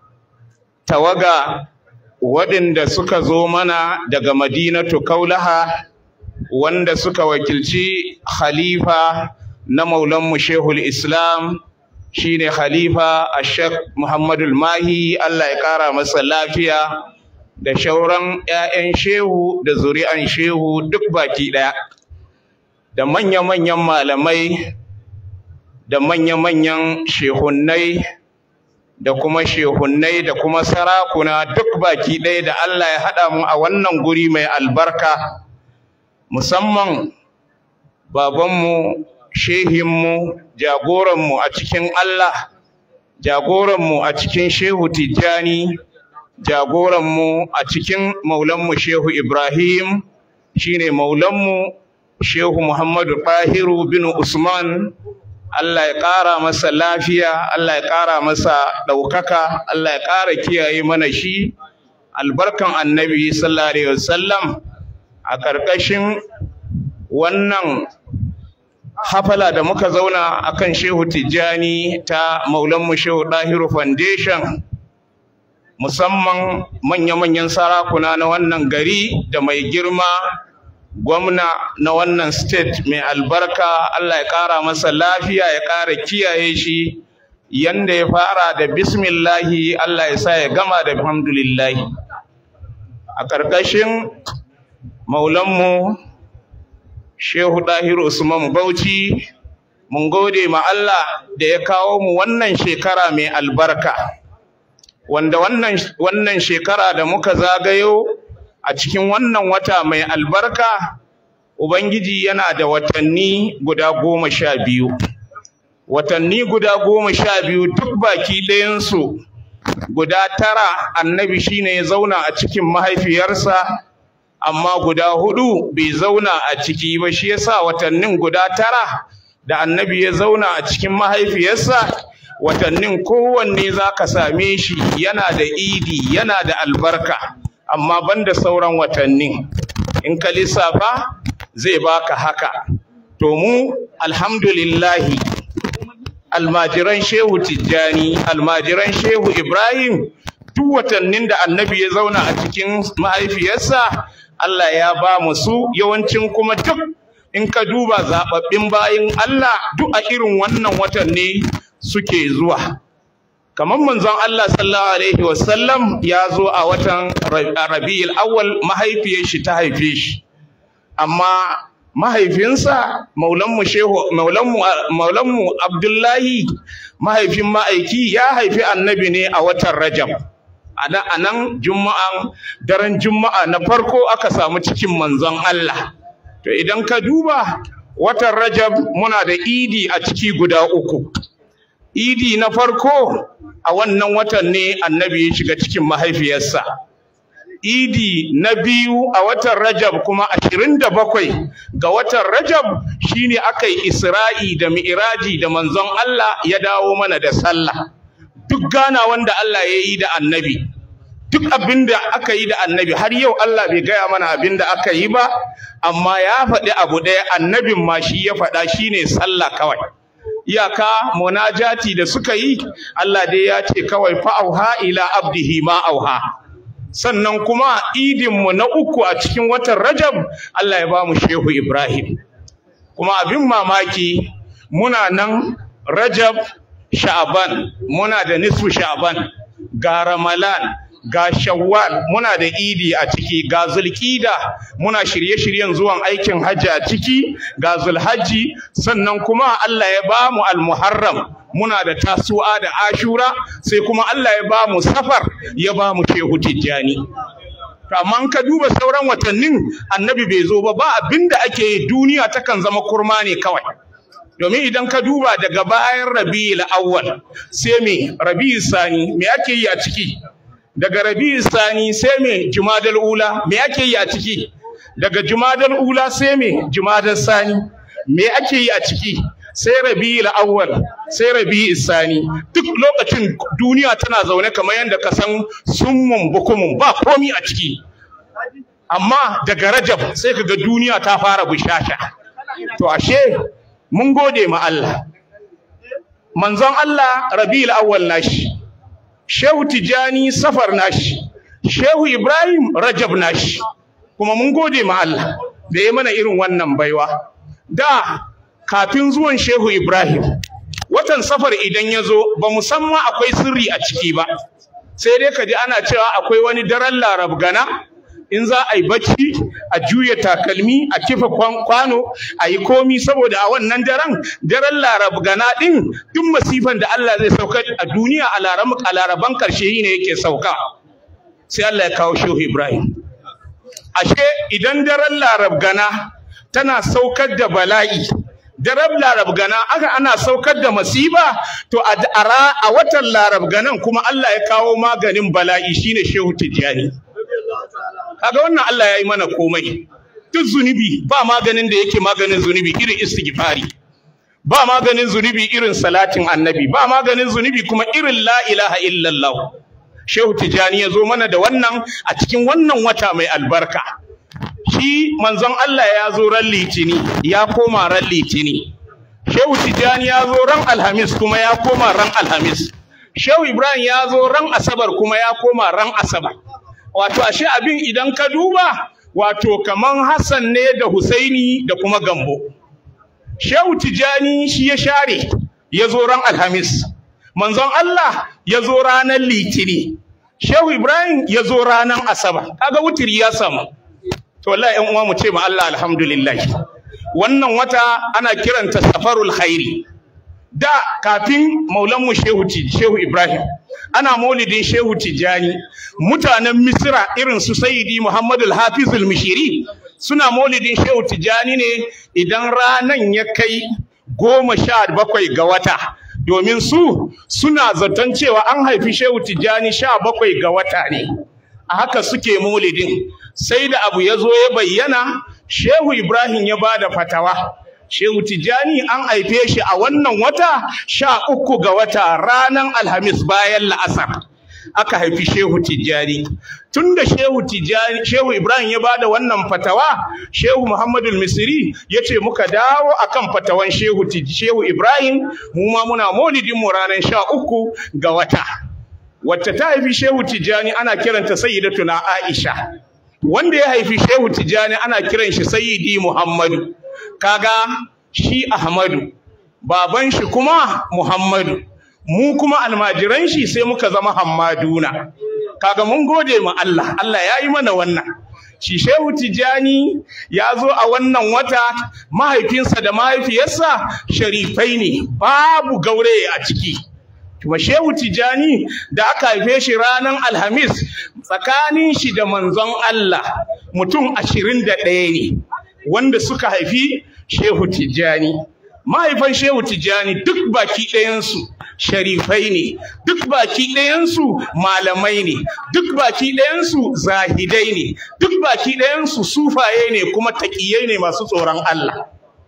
tawaga waɗanda suka zo mana daga Madinatu Kaulaha, wanda suka wakilci khalifa na maulanmu Shehul Islam shine khalifa Ashek Muhammadul Mahi, Allah ya ƙara masa lafiya, da shauran ‘ya'yan shehu da zuri'an shehu duk baki ɗaya, da manya-manyan malamai, da manya-manyan shehunnai, da kuma shehunnai da kuma sarakuna duk baki ɗaya da Allah ya haɗa mu a wannan guri mai albarka, musamman babanmu, shehinmu, jagoranmu a cikin Allah, jagoranmu a cikin Shehu Tijjani, jagoranmu a cikin maulanmu Shehu Ibrahim, shine maulanmu Shehu Muhammadu Tahiru bin Usman. Allah ya ƙara masa lafiya, Allah ya ƙara masa ɗaukaka, Allah ya ƙara kiyaye mana shi, albarkan annabi sallallahu alaihi wasallam. A ƙarƙashin wannan hafala da muka zauna akan Shehu Tijjani ta maulanmu Shehu Tahiru Foundation, musamman manya-manyan sarakuna na wannan gari da mai girma gwamna na wannan state mai albarka, Allah ya ƙara masa lafiya, ya ƙara kiyaye shi, yanda ya fara da bismillahi Allah ya sa ya gama da alhamdulillahi. A ƙarƙashin maulanmu Shehu Tahiru Usman Bauchi, mun gode ma Allah da ya kawo mu wannan shekara mai albarka, wanda wannan wannan shekara da muka zagayo a cikin wannan wata mai albarka, Ubangiji yana da watanni guda goma sha biyu. Watanni guda goma sha biyu duk baki ɗayansu guda tara annabi shine ya zauna a cikin mahaifiyarsa, amma guda hudu bai zauna a ciki ba. Shi yasa watannin guda tara da annabi ya zauna a cikin mahaifiyarsa, watannin kowanne za ka same shi yana da idi, yana da albarka, amma banda sauran watannin in ka lissafa zai baka haka. To mu alhamdulillahi almajiran Shehu Tijjani, almajiran Shehu Ibrahim, duk watannin da annabi ya zauna a cikin mahaifiyarsa Allah ya ba mu su, yawancin kuma duk in ka duba zababbin bayin Allah duk a irin wannan watanni suke zuwa. Kamar manzon Allah sallallahu alaihi wasallam ya zo a watan Rabiul Awwal, mahaifiyar shi ta haife shi, amma mahaifinsa maulanmu Shehu maulanmu maulanmu Abdullahi, mahaifin ma'aiki, ya haifi annabi ne a watan Rajab. A nan Juma'an, daren Juma'a na farko aka samu cikin manzon Allah. To idan ka duba watan Rajab muna da idi a ciki guda uku. idi na farko a wannan watan ne annabi ya shiga cikin mahaifiyarsa. Idi na biyu a watan Rajab kuma ashirin da bakwai ga watan Rajab shine aka yi Isra'i da Mi'raji da manzon Allah ya dawo mana da sallah. Duk gana wanda Allah ya yi da annabi, duk abinda aka yi da annabi, har yau Allah bai gaya mana abinda aka yi ba, amma ya faɗi abu ɗaya, annabin ma shi ya faɗa, shine sallah kawai. Iyaka munajati da suka yi, Allah dai ya ce kawai fa'auha ila abdihi ma auha. Sannan kuma idinmu na uku a cikin watan Rajab, Allah ya ba mu Shehu Ibrahim. Kuma abin mamaki, muna nan Rajab, Sha'ban, muna da nisfu Sha'ban, ga Ramalan, ga Shawwal, muna da idi a ciki, ga Zulqida, muna shirye-shiryen zuwan aikin hajji a ciki, ga Zulhajji, sannan kuma Allah ya ba mu Al-Muharram, muna da Tasu'a da Ashura, sai kuma Allah ya ba mu Safar, ya ba mu Shehu Tijjani. Amma in ka duba sauran watannin annabi bai zo ba, ba abinda ake yi, duniya takan zama kurma ne kawai. Domin idan ka duba daga bayan Rabi'ul Awwal sai me Rabi'ul Sani, me ake yi a ciki? Daga Rabi'ul Sani sai me Jumadal Ula, me ake yi a ciki? Daga Jumadal Ula sai me Jumadal Sani, me ake yi a ciki? Sai Rabi'ul Awwal, sai Rabi'ul Sani. Duk lokacin duniya tana zaune kamar yadda ka san summun bukumun, ba komi a ciki. Amma daga Rajab sai kaga duniya ta fara bushasha. To ashe mun gode ma Allah. Manzon Allah Rabi'ul Awwal nashi, Shehu Tijani Safar nashi, Shehu Ibrahim Rajab nashi. Kuma mun gode ma Allah da ya mana irin wannan baiwa. Da kafin zuwan Shehu Ibrahim, watan Safar idan ya zo ba musamman akwai sirri a ciki ba, sai dai kaji ana cewa akwai wani daren Larabgana, in za a yi bacci a juya takalmi a kifa kwano a yi komi, saboda a wannan daren daren Larabgana din duk masifan da Allah zai sauka a duniya a laraban karshe yi ne yake sauka. Sai Allah ya kawo Shehu Ibrahim. Ashe idan daren Larabgana tana saukar da bala'i, daren Larabgana aka ana saukar da masiba, to a a watan Larabganan kuma Allah ya kawo maganin bala'i, shine Shehu Tijjani. Kaga wannan Allah ya yi mana komai. Duk zunubi ba maganin da yake maganin zunubi irin istighfari, ba maganin zunubi irin salatin annabi, ba maganin zunubi kuma irin la ilaha illallah. Shehu Tijjani ya zo mana da wannan a cikin wannan wata mai albarka. Shi manzon Allah ya zo ran Litini, ya koma ran Litini. Shehu Tijjani ya zo ran Alhamis kuma ya koma ran Alhamis. Shehu Ibrahim ya zo ran Asabar kuma ya koma ran Asabar. Wato ashe abin idan ka duba, wato kaman Hassan ne da Husaini da kuma Gambo. Shehu Tijjani shi ya share, ya zo ran Alhamis. Manzon Allah ya zo ranar Litini. Shehu Ibrahim ya zo ranar Asabar. Kaga wutiri ya samu. To wallahi ƴan uwa mu ce ma Allah alhamdulillah. Wannan wata ana kiranta Safarul Khairi. Da kafin Maulan mu Shehu Shehu Ibrahim ana maulidin Shehu Tijjani, mutanen Misra irin su Sayyidi Muhammad al-Hafiz al-Mishiri suna maulidin Shehu Tijjani ne idan ranan ya kai goma sha bakwai ga wata, domin su suna zaton cewa an haifi Shehu Tijjani sha bakwai ga wata ne. A haka suke maulidin. Sai da abu ya zo ya bayyana, Shehu Ibrahim ya bada fatawa. Shehu Tijjani an haife shi a wannan wata sha uku ga wata ranar Alhamis bayan la'asar. Aka haifi Shehu Tijjani. Tunda Shehu Tijjani, Shehu Ibrahim ya bada wannan fatawa, Shehu Muhammadul Misri ya ce muka dawo akan fatawan Shehu Shehu Ibrahim, mu ma muna maulidin mu ranar sha uku ga wata. Wacce ta haifi Shehu Tijjani ana kiranta Sayyidatuna Aisha. Wanda ya haifi Shehu Tijjani ana kiran shi Sayyidi Muhammadu. Kaga shi Ahmadu, baban shi kuma Muhammadu, mu kuma almajiran shi sai muka zama Hammaduna. Kaga mun gode ma Allah, Allah ya yi mana wannan. Shi Shehu Tijjani ya zo a wannan wata, mahaifinsa da mahaifiyarsa sharifai ne, babu gauraye a ciki. Kuma Shehu Tijjani da aka haife shi ranar Alhamis, tsakanin shi da manzon Allah mutum ashirin da ɗaya ne wanda suka haifi Shehu Tijjani. Mahaifan Shehu Tijjani duk baki ɗayansu sharifai ne, duk baki ɗayansu malamai ne, duk baki ɗayansu zahidai ne, duk baki ɗayansu sufaye ne kuma taƙiyai ne masu tsoron Allah.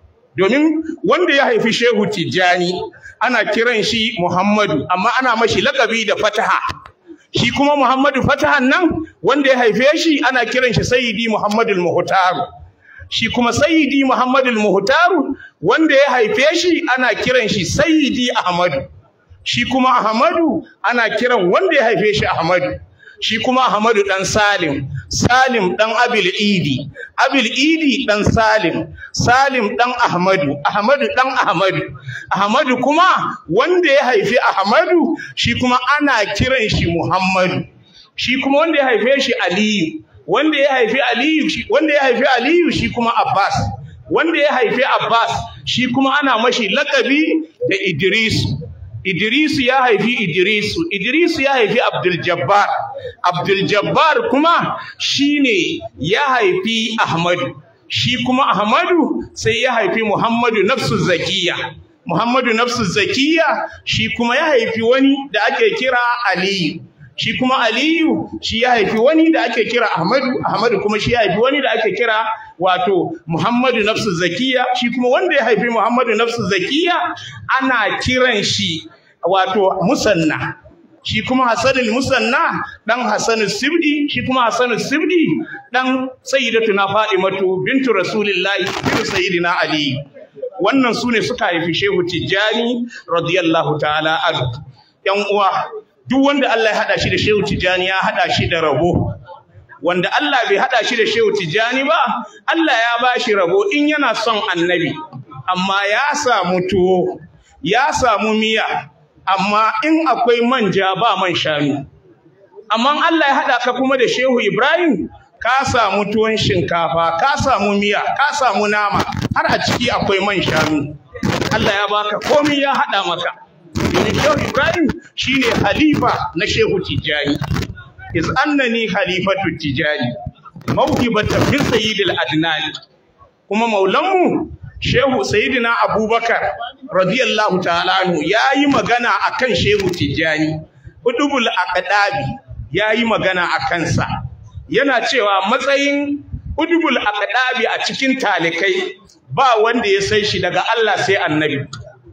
Domin wanda ya haifi Shehu Tijjani ana kiran shi Muhammadu, amma ana mashi lakabi da Fataha. Shi kuma Muhammadu Fatahan nan wanda ya haife shi ana kiran shi Sayyidi Muhammadul Muhtaru. Shi kuma Sayyidi Muhammadul Muhtaru wanda ya haife shi ana kiran shi Sayyidi Ahmadu. Shi kuma Ahmadu ana kiran wanda ya haife shi Ahmadu. Shi kuma Ahmadu dan Salim, Salim dan Abil Idi, Abil Idi dan Salim, Salim dan Ahmadu, Ahmadu dan Ahmadu. Ahmadu kuma wanda ya haifi Ahmadu shi kuma ana kiran shi Muhammadu. Shi kuma wanda ya haife shi Aliyu, wanda ya haifi Aliyu, wanda ya haifi Aliyu shi kuma Abbas. Wanda ya haifi Abbas shi kuma ana mashi lakabi da Idrisu. Idrisu ya haifi Idrisu, Idrisu ya haifi Abdul Jabbar, Abdul Jabbar kuma shine ya haifi Ahmadu, shi kuma Ahmadu sai ya haifi Muhammadu Nafsu Zakiya, Muhammadu Nafsu Zakiya shi kuma ya haifi wani da ake kira Aliyu, shi kuma Aliyu shi ya haifi wani da ake kira Ahmadu, Ahmadu kuma shi ya haifi wani da ake kira wato Muhammadu Nafsu Zakiya, shi kuma wanda ya haifi Muhammadu Nafsu Zakiya ana kiran shi wato Musanna. Shi kuma Hassanul Musanna dan Hassanul Sibdi, shi kuma Hassanul Sibdi dan Sayyidatuna Fatimatu bintu Rasulillahi bintu Sayyidina Ali. Wannan sune suka haifi Shehu Tijjani radiyallahu ta'ala anhu. Yan uwa, duk wanda Allah ya hada shi da Shehu Tijjani ya hada shi da rabo. Wanda Allah bai hada shi da Shehu Tijjani ba, Allah ya bashi rabo in yana son Annabi, amma ya samu tuwo, ya samu miya, amma in akwai manja ba man shanu. Amma Allah ya hada ka kuma da Shehu Ibrahim, ka samu tuwon shinkafa, ka samu miya, ka samu nama, har a ciki akwai man shanu. Allah ya baka komai ya hada maka. Domin Shehu Ibrahim shine halifa na Shehu Tijjani. Iz annani khalifatu Tijjani, mawhibatan min sayyidil adnani. Kuma maulanmu Shehu Sayyidina Abubakar radiyallahu ta'ala anhu yayi magana akan Shehu Tijjani. Udubul aqdabi yayi magana akan sa. Yana cewa matsayin udubul aqdabi a cikin talikai ba wanda ya san shi daga Allah sai Annabi.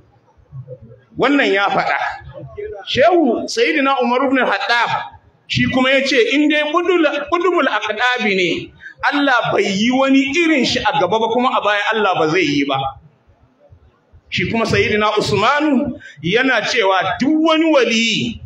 Wannan ya faɗa. Shehu Sayyidina Umar ibn Khattab shi kuma yace in dai udubul aqdabi ne, Allah bai yi wani irin shi a gaba ba kuma a baya Allah ba zai yi ba. Shi kuma Sayyidina Usmanu yana cewa duk wani wali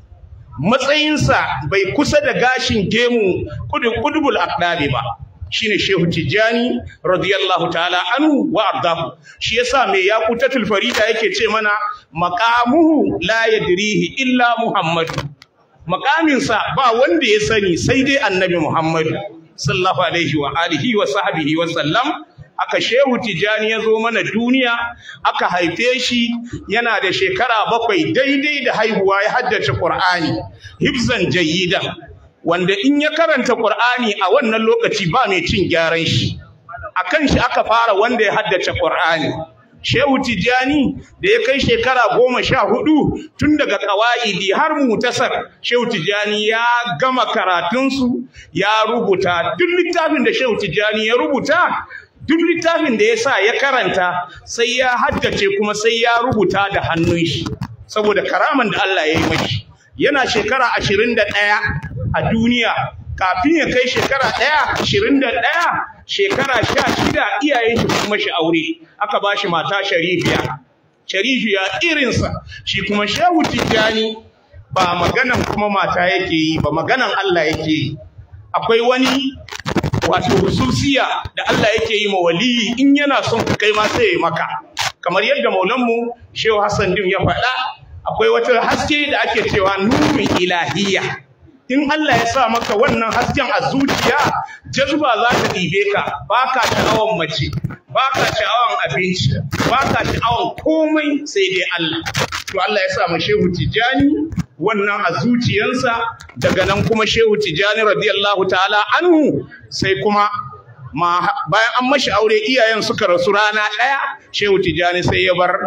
matsayinsa bai kusa da gashin gemu kudubul aqdabi ba. Shine Shehu Tijjani radiyallahu ta'ala anhu wa ardahu. Shi yasa mai yaqutatul farida yake ce mana maqamuhu la yadrihi illa Muhammadu. Maqaminsa ba wanda ya sani sai dai Annabi Muhammadu sallallahu alaihi wa alihi wa sahbihi wa sallam. Aka Shehu Tijjani ya zo mana duniya, aka haife shi yana da shekara bakwai daidai da haihuwa, ya haddace Qur'ani hifzan jayyidan, wanda in ya karanta Qur'ani a wannan lokaci ba mai cin gyaran shi. Akan shi aka fara wanda ya haddace Qur'ani. Shehu Tijjani da ya kai shekara goma sha hudu tun daga ƙawa'idi har mutasar, Shehu Tijjani ya gama karatunsu, ya rubuta duk littafin da Shehu Tijjani ya rubuta, duk littafin da ya sa ya karanta sai ya haddace kuma sai ya rubuta da hannun shi, saboda karaman da Allah ya yi mashi. Yana shekara ashirin da ɗaya a duniya, kafin ya kai shekara ɗaya ashirin da ɗaya, shekara sha shida iyayen shi kuma shi aure, aka ba shi mata sharifiya, sharifiya irinsa. Shi kuma Shehu Tijjani ba maganan kuma mata yake yi ba, maganan Allah yake yi. Akwai wani wato hususiya da Allah yake yi ma waliyi, in yana son ka kai ma sai ya maka, kamar yadda maulanmu Shehu Hassan Dim ya faɗa. Akwai wata haske da ake cewa nurun ilahiyya. In Allah ya sa maka wannan hasken a zuciya, jazba za ta ɗibe ka, ba ka sha'awan mace, ba ka sha'awan abinci, ba ka sha'awan komai sai dai Allah. To Allah ya sa ma Shehu Tijjani wannan a zuciyansa. Daga nan kuma Shehu Tijjani radiyallahu ta'ala anhu sai kuma ma bayan an mashi aure iyayen suka rasu rana ɗaya, Shehu Tijjani sai ya bar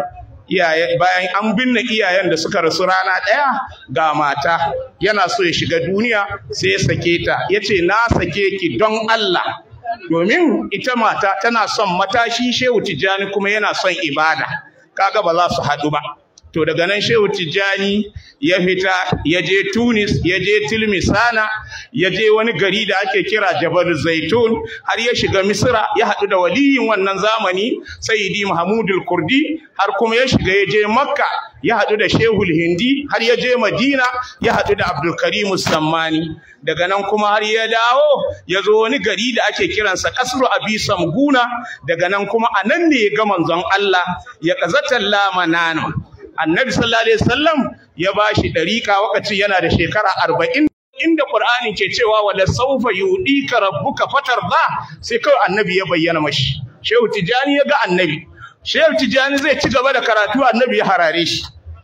iyaye bayan an binne iyayen da suka rasu rana ɗaya ga mata yana so ya shiga duniya sai ya sake ta yace na sake ki don Allah domin ita mata tana son matashi Shehu Tijjani kuma yana son ibada kaga ba za su haɗu ba to daga nan Shehu Tijjani ya fita ya je Tunis ya je Tilmisana ya je wani gari da ake kira Jabal Zaitun har ya shiga Misra ya haɗu da waliyin wannan zamani Sayyidi Mahmudul Kurdi har kuma ya shiga ya je Makka ya haɗu da Shehul Hindi har ya je Madina ya haɗu da Abdul Karim Sammani daga nan kuma har ya dawo ya zo wani gari da ake kiransa Kasru Abi Samguna daga nan kuma anan ne ya ga manzon Allah ya qazatan lamanana Annabi sallallahu alaihi wasallam ya bashi dariqa wakati yana da shekara arba'in inda Qur'ani ke cewa wala sawfa yudika rabbuka fatarda sai kai Annabi ya bayyana mashi Shehu Tijani ya ga Annabi Shehu Tijani zai ci gaba da karatu Annabi ya harare shi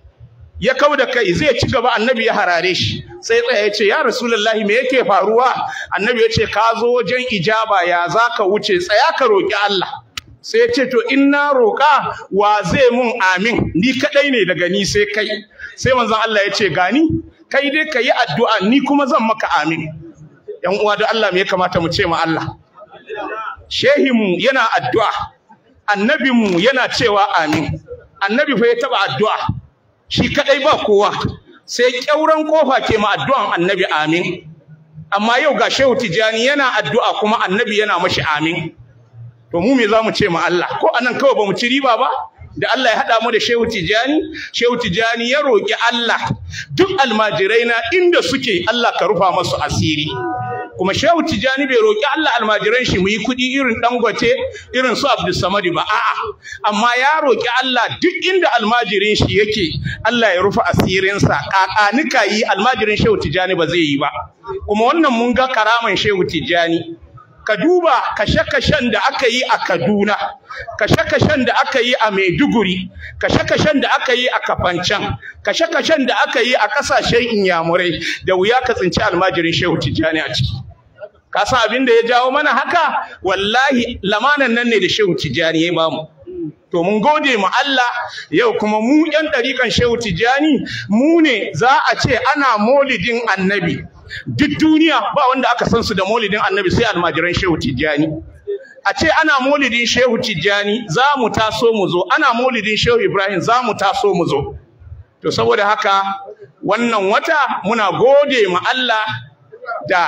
ya kauda kai zai ci gaba Annabi ya harare shi sai tsaya ya ce ya Rasulullahi me yake faruwa Annabi ya ce ka zo wajen ijaba ya zaka wuce tsaya ka roki Allah sai ya ce to in na roƙa wa zai mun amin ni kadai ne daga ni sai kai sai manzon Allah ya ce gani kai dai ka yi addu'a ni kuma zan maka amin yan uwa da Allah me ya kamata mu ce ma Allah shehimu yana addu'a annabinmu yana cewa amin annabi fa ya taba addu'a shi kadai ba kowa sai kyauran kofa ke ma addu'an annabi amin amma yau ga Shehu Tijani yana addu'a kuma annabi yana mashi amin to mu me zamu ce ma Allah ko anan kawai bamu ci riba ba da Allah ya hada mu da Shehu Tijani Shehu Tijani ya roki Allah duk almajirai na inda suke Allah ka rufa masu asiri kuma Shehu Tijani bai roki Allah almajiran shi mu yi kudi irin Dangote irin su Abdul Samad ba a'a amma ya roki Allah duk inda almajirin shi yake Allah ya rufa asirin sa kakanika yi almajirin Shehu Tijani ba zai yi ba kuma wannan mun ga karaman Shehu Tijani ka duba kashe-kashen da aka yi a Kaduna kashe-kashen da aka yi a Maiduguri kashe-kashen da aka yi a Kafancan kashe-kashen da aka yi a kasashen Inyamurai da wuya ka tsinci almajirin Shehu Tijani a ciki ka san abin da ya jawo mana haka wallahi lamanan nan ne da Shehu Tijani ya bamu to mun gode ma Allah yau kuma mu yan dariƙan Shehu Tijani mu ne za a ce ana maulidin annabi duk duniya ba wanda aka san su da maulidin annabi sai almajiran Shehu Tijani a ce ana maulidin Shehu Tijani za mu taso mu zo ana maulidin Shehu Ibrahim za mu taso mu zo to saboda haka wannan wata muna gode ma Allah da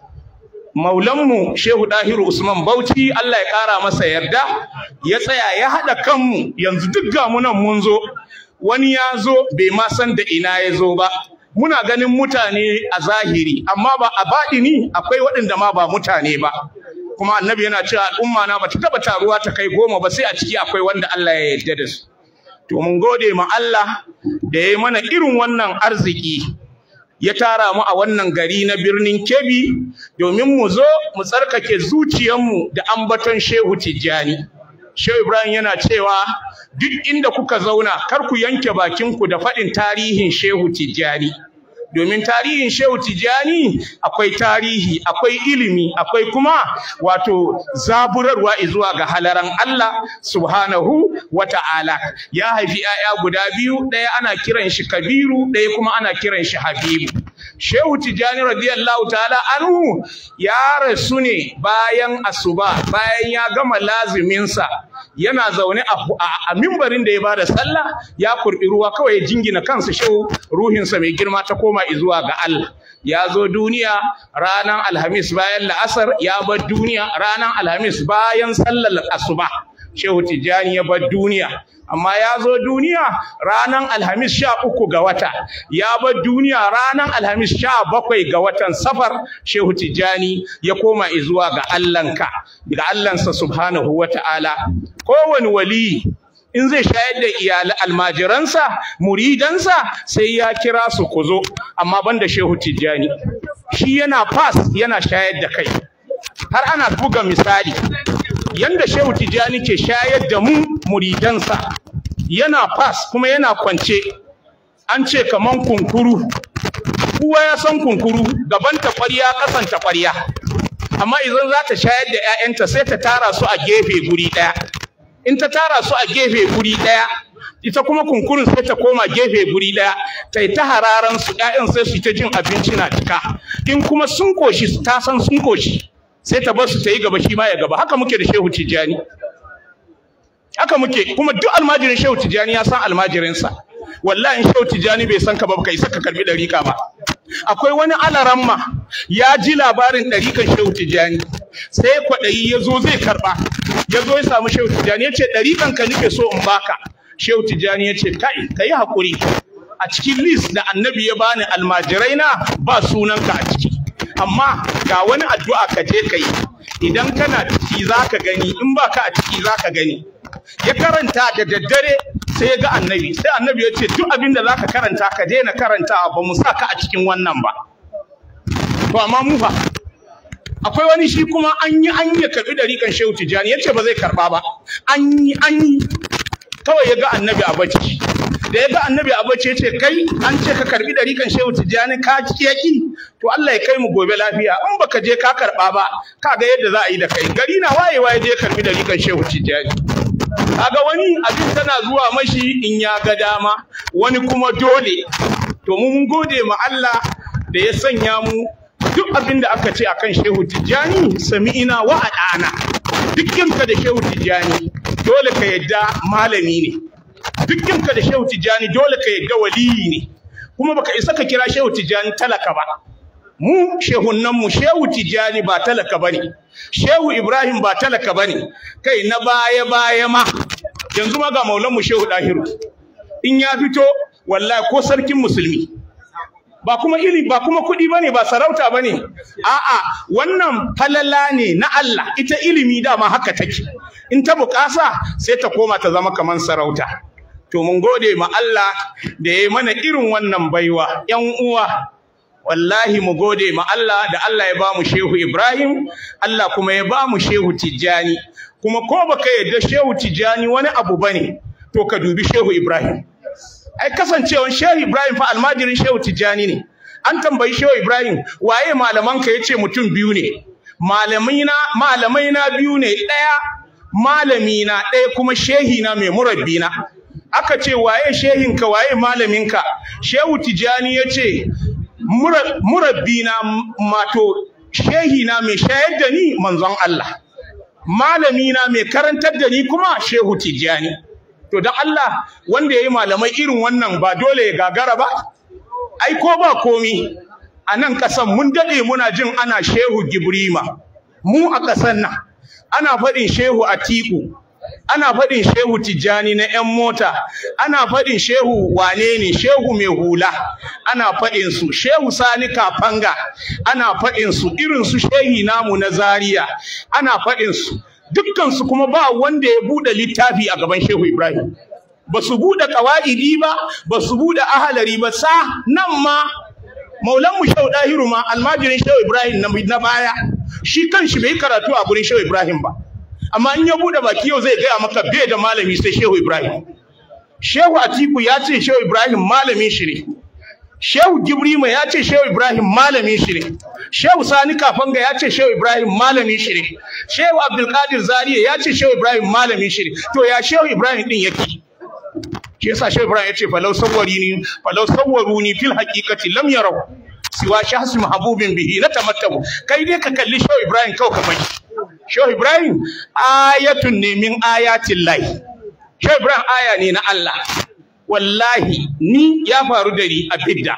maulanmu Shehu Dahiru Usman Bauchi Allah ya kara masa yarda ya tsaya ya hada kanmu yanzu duk ga mu nan mun zo wani ya zo bai ma san da ina ya zo ba muna ganin mutane a zahiri amma ba a baɗini akwai waɗanda ma ba mutane ba kuma annabi yana cewa al'umma na ba ta taba taruwa ta kai goma ba sai a ciki akwai wanda Allah ya yarda da su to mun gode ma Allah da ya yi mana irin wannan arziki ya tara mu a wannan gari na birnin Kebbi domin mu zo mu tsarkake zuciyarmu da ambaton Shehu Tijani Shehu Ibrahim yana cewa duk inda kuka zauna kar ku yanke bakinku da faɗin tarihin Shehu Tijani domin tarihin Shehu Tijani akwai tarihi akwai ilimi akwai kuma wato zaburarwa zuwa ga halaran Allah subhanahu wata'ala ya haifi 'ya'ya guda biyu ɗaya ana kiran shi Kabiru ɗaya kuma ana kiran shi Habibu Shehu Tijani radiyallahu ta'ala anhu ya rasu ne bayan asuba bayan ya gama laziminsa yana zaune a mimbarin da ya bada sallah ya kurbi ruwa kawai ya jingina kansa shehu ruhinsa mai girma ta koma zuwa ga Allah ya zo duniya ranar alhamis bayan la'asar ya bar duniya ranar alhamis bayan sallar asuba Shehu Tijani ya bar duniya amma ya zo duniya ranar alhamis sha uku ga wata ya bar duniya ranar alhamis sha bakwai ga watan safar Shehu Tijani ya koma zuwa ga Allahnka ga Allahnsa subhanahu wata'ala kowane wali in zai shayar da iyali almajiransa muridansa sai ya kira su ku zo amma banda Shehu Tijani shi yana pass yana shayar da kai har ana buga misali yanda Shehu Tijani ke shayar da mu muridansa yana pass kuma yana kwance an ce kaman kunkuru kowa ya san kunkuru gaban ta ƙwarya kasan ta ƙwarya amma idan za ta shayar da ƴaƴanta sai ta tara su a gefe guri ɗaya in ta tara su a gefe guri ɗaya ita kuma kunkurun sai ta koma gefe guri daya ta yi ta hararan su ƴaƴan sai su ta jin abinci na cika in kuma sun koshi ta san sun koshi sai ta bar su ta yi gaba shi ma ya gaba haka muke da Shehu Tijjani haka muke kuma duk almajirin Shehu Tijjani ya san almajirinsa wallahi Shehu Tijjani bai san ka ba kai saka karbi dariƙa ba akwai wani alaramma ya ji labarin dariƙan Shehu Tijjani sai kwadayi yazo zai karba yazo ya samu Shehu Tijjani yace dariƙan ka nake so in baka Shehu Tijjani yace kai kai hakuri a cikin list da annabi ya bani almajirai na ba sunanka a ciki amma ga wani addu'a ka je kai idan kana ciki zaka gani in baka a ciki zaka gani ya karanta da daddare sai ya ga annabi sai annabi ya ce duk abin da zaka karanta ka daina karantawa ba mu saka a cikin wannan ba to amma mu fa akwai wani shi kuma an yi an yi karbi dariƙan Shehu Tijjani yace ba zai karba ba an yi an yi kawai ya ga annabi a bacci da ya ga annabi a bacci yace kai an ce ka karbi dariƙan Shehu Tijjani ka ci yaki to Allah ya kai mu gobe lafiya in baka je ka karba ba kaga yadda za a yi da kai gari na wayewa ya je karbi dariƙan Shehu Tijjani kaga wani abin tana zuwa mashi in ya ga dama wani kuma dole to mun gode ma Allah da ya sanya mu duk abin da aka ce akan Shehu Tijjani sami'ina wa adana dukkanka da Shehu Tijjani dole ka yadda malami ne dukkanka da Shehu Tijjani dole ka yadda waliyi ne kuma baka isa ka kira Shehu Tijjani talaka ba mu shehunnan mu Shehu Tijjani ba talaka bane Shehu Ibrahim ba talaka bane kai na baya baya ma yanzu ma ga maulan mu Shehu Dahiru in ya fito wallahi ko sarkin musulmi ba kuma ili ba kuma kudi bane ba sarauta bane a'a wannan falala ne na Allah ita ilimi dama haka take in ta bukasa sai ta koma ta zama kaman sarauta to mun gode ma Allah da yayi mana irin wannan baiwa ƴan uwa wallahi mu gode ma Allah da Allah ya ba mu Shehu Ibrahim Allah kuma ya ba mu Shehu Tijjani kuma ko baka yadda Shehu Tijjani wani abu bane to ka dubi Shehu Ibrahim ai kasancewan Shehu Ibrahim fa almajirin Shehu Tijjani ne an tambayi Shehu Ibrahim waye malaman ka yace mutum biyu ne malamai na malamai na biyu ne daya malami na daya kuma shehi na mai murabbi na aka ce waye shehin ka waye malamin ka Shehu Tijjani yace murabbi na mato shehi na mai shayar da ni manzon Allah malami na mai karantar da ni kuma Shehu Tijjani to dan Allah wanda yayi malamai irin wannan ba dole ya gagara ba ai ko ba komi a nan kasan mun dade muna jin ana Shehu Gibrima mu a kasan nan ana faɗin Shehu Atiku ana faɗin Shehu Tijjani na ƴan mota ana faɗin Shehu wane ne Shehu mai hula ana faɗin su Shehu Sani Kafanga ana faɗin su irin su shehi namu na Zaria ana faɗin su dukkan su kuma ba wanda ya bude littafi a gaban Shehu Ibrahim ba su bude qawaidi ba ba su bude ahalari ba sa nan ma maulan mu Shehu Dahiru ma almajirin Shehu Ibrahim na baya shi kanshi bai karatu a gurin Shehu Ibrahim ba amma in ya bude baki yau zai gaya maka bai da malami sai Shehu Ibrahim Shehu Atiku ya ce Shehu Ibrahim malamin shi ne Shehu Gibrima ya ce Shehu Ibrahim malamin shi ne Shehu Sani Kafanga ya ce Shehu Ibrahim malamin shi ne Shehu Abdul Qadir Zariya ya ce Shehu Ibrahim malamin shi ne to ya Shehu Ibrahim din yake shi yasa Shehu Ibrahim ya ce falau sawwarini falau sawwaruni fil haqiqati lam yaraw siwa shahsi mahbubin bihi natamattabu kai dai ka kalli Shehu Ibrahim kawai ka bai Shehu Ibrahim ayatun ne min ayatin lahi Shehu Ibrahim aya ne na Allah wallahi ni ya faru da ni a bidda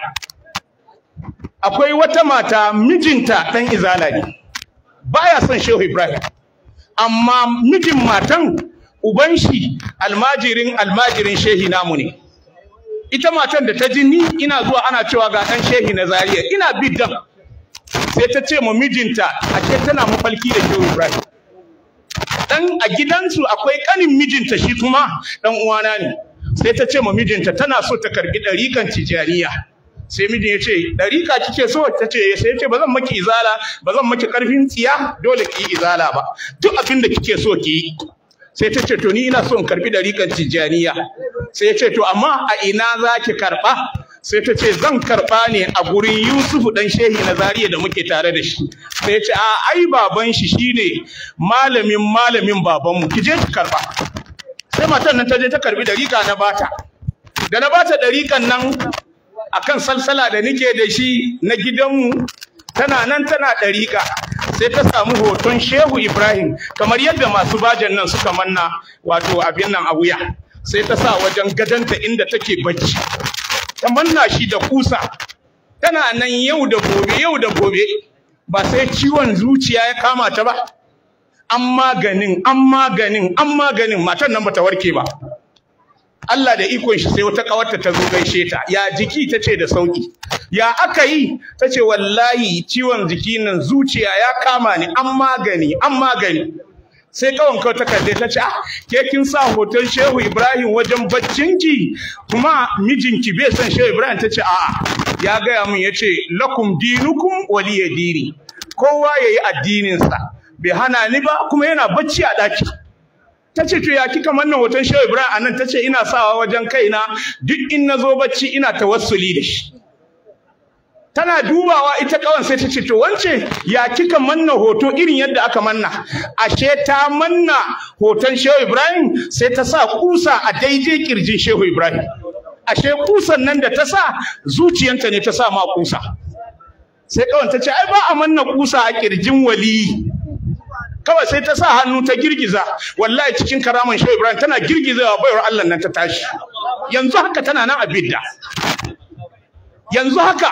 akwai wata mata mijinta dan izala ne baya son Shehu Ibrahim amma mijin matan uban shi almajirin almajirin shehi namu ne ita matan da ta ji ni ina zuwa ana cewa ga dan shehi na Zaria ina biddan sai ta ce ma mijinta ake tana mafalki da Shehu Ibrahim dan a gidansu akwai kanin mijinta shi kuma dan uwana ne sai ta ce ma mijinta tana so ta karbi dariƙan Tijaniya sai mijin ya ce dariƙa kike so ta ce sai ya ce ba zan maki izala ba zan maki karfin tsiya dole ki yi izala ba duk abin da kike so ki yi sai ta ce to ni ina so in karbi dariƙan Tijaniya sai ya ce to amma a ina zaki karba sai ta ce zan karba ne a gurin Yusufu dan shehi na Zaria da muke tare da shi sai ya ce a ai baban shi shine malamin malamin babanmu ki je ki karba sai matan nan ta je ta karbi dariƙa na bata da na bata dariƙan nan akan salsala da nike da shi na gidanmu tana nan tana dariƙa sai ta samu hoton Shehu Ibrahim kamar yadda masu bajan nan suka manna wato abin nan a wuya sai ta sa wajen gadanta inda take bacci ta manna shi da kusa tana nan yau da gobe yau da gobe ba sai ciwon zuciya ya kama ta ba an maganin an maganin an maganin matan nan bata warke ba Allah da ikon shi sai wata kawarta ta zo gaishe ta ya jiki tace da sauki ya aka yi tace wallahi ciwon jiki nan zuciya ya kama ni an magani an magani sai kawon ka ta kalle ta ce ah ke kin sa hoton Shehu Ibrahim wajen baccinki kuma mijinki bai san Shehu Ibrahim tace a'a ya gaya min yace lakum dinukum waliya dini kowa yayi addinin sa bai hana ni ba kuma yana bacci a daki tace to ya kika manna hoton Shehu Ibrahim anan tace ina sawa wajen kaina duk in nazo bacci ina tawassuli da shi tana dubawa ita kawan sai tace to wance ya kika manna hoto irin yadda aka manna ashe ta manna hoton Shehu Ibrahim sai ta sa kusa a daidai kirjin Shehu Ibrahim ashe kusan nan da ta sa zuciyanta ne ta sa ma kusa sai kawan tace ai ba a manna kusa a kirjin wali kawai sai ta sa hannu ta girgiza wallahi cikin karaman Shehu Ibrahim tana girgizawa baiwar Allah nan ta tashi yanzu haka tana nan a bidda yanzu haka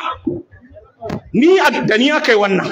ni da ni akai wannan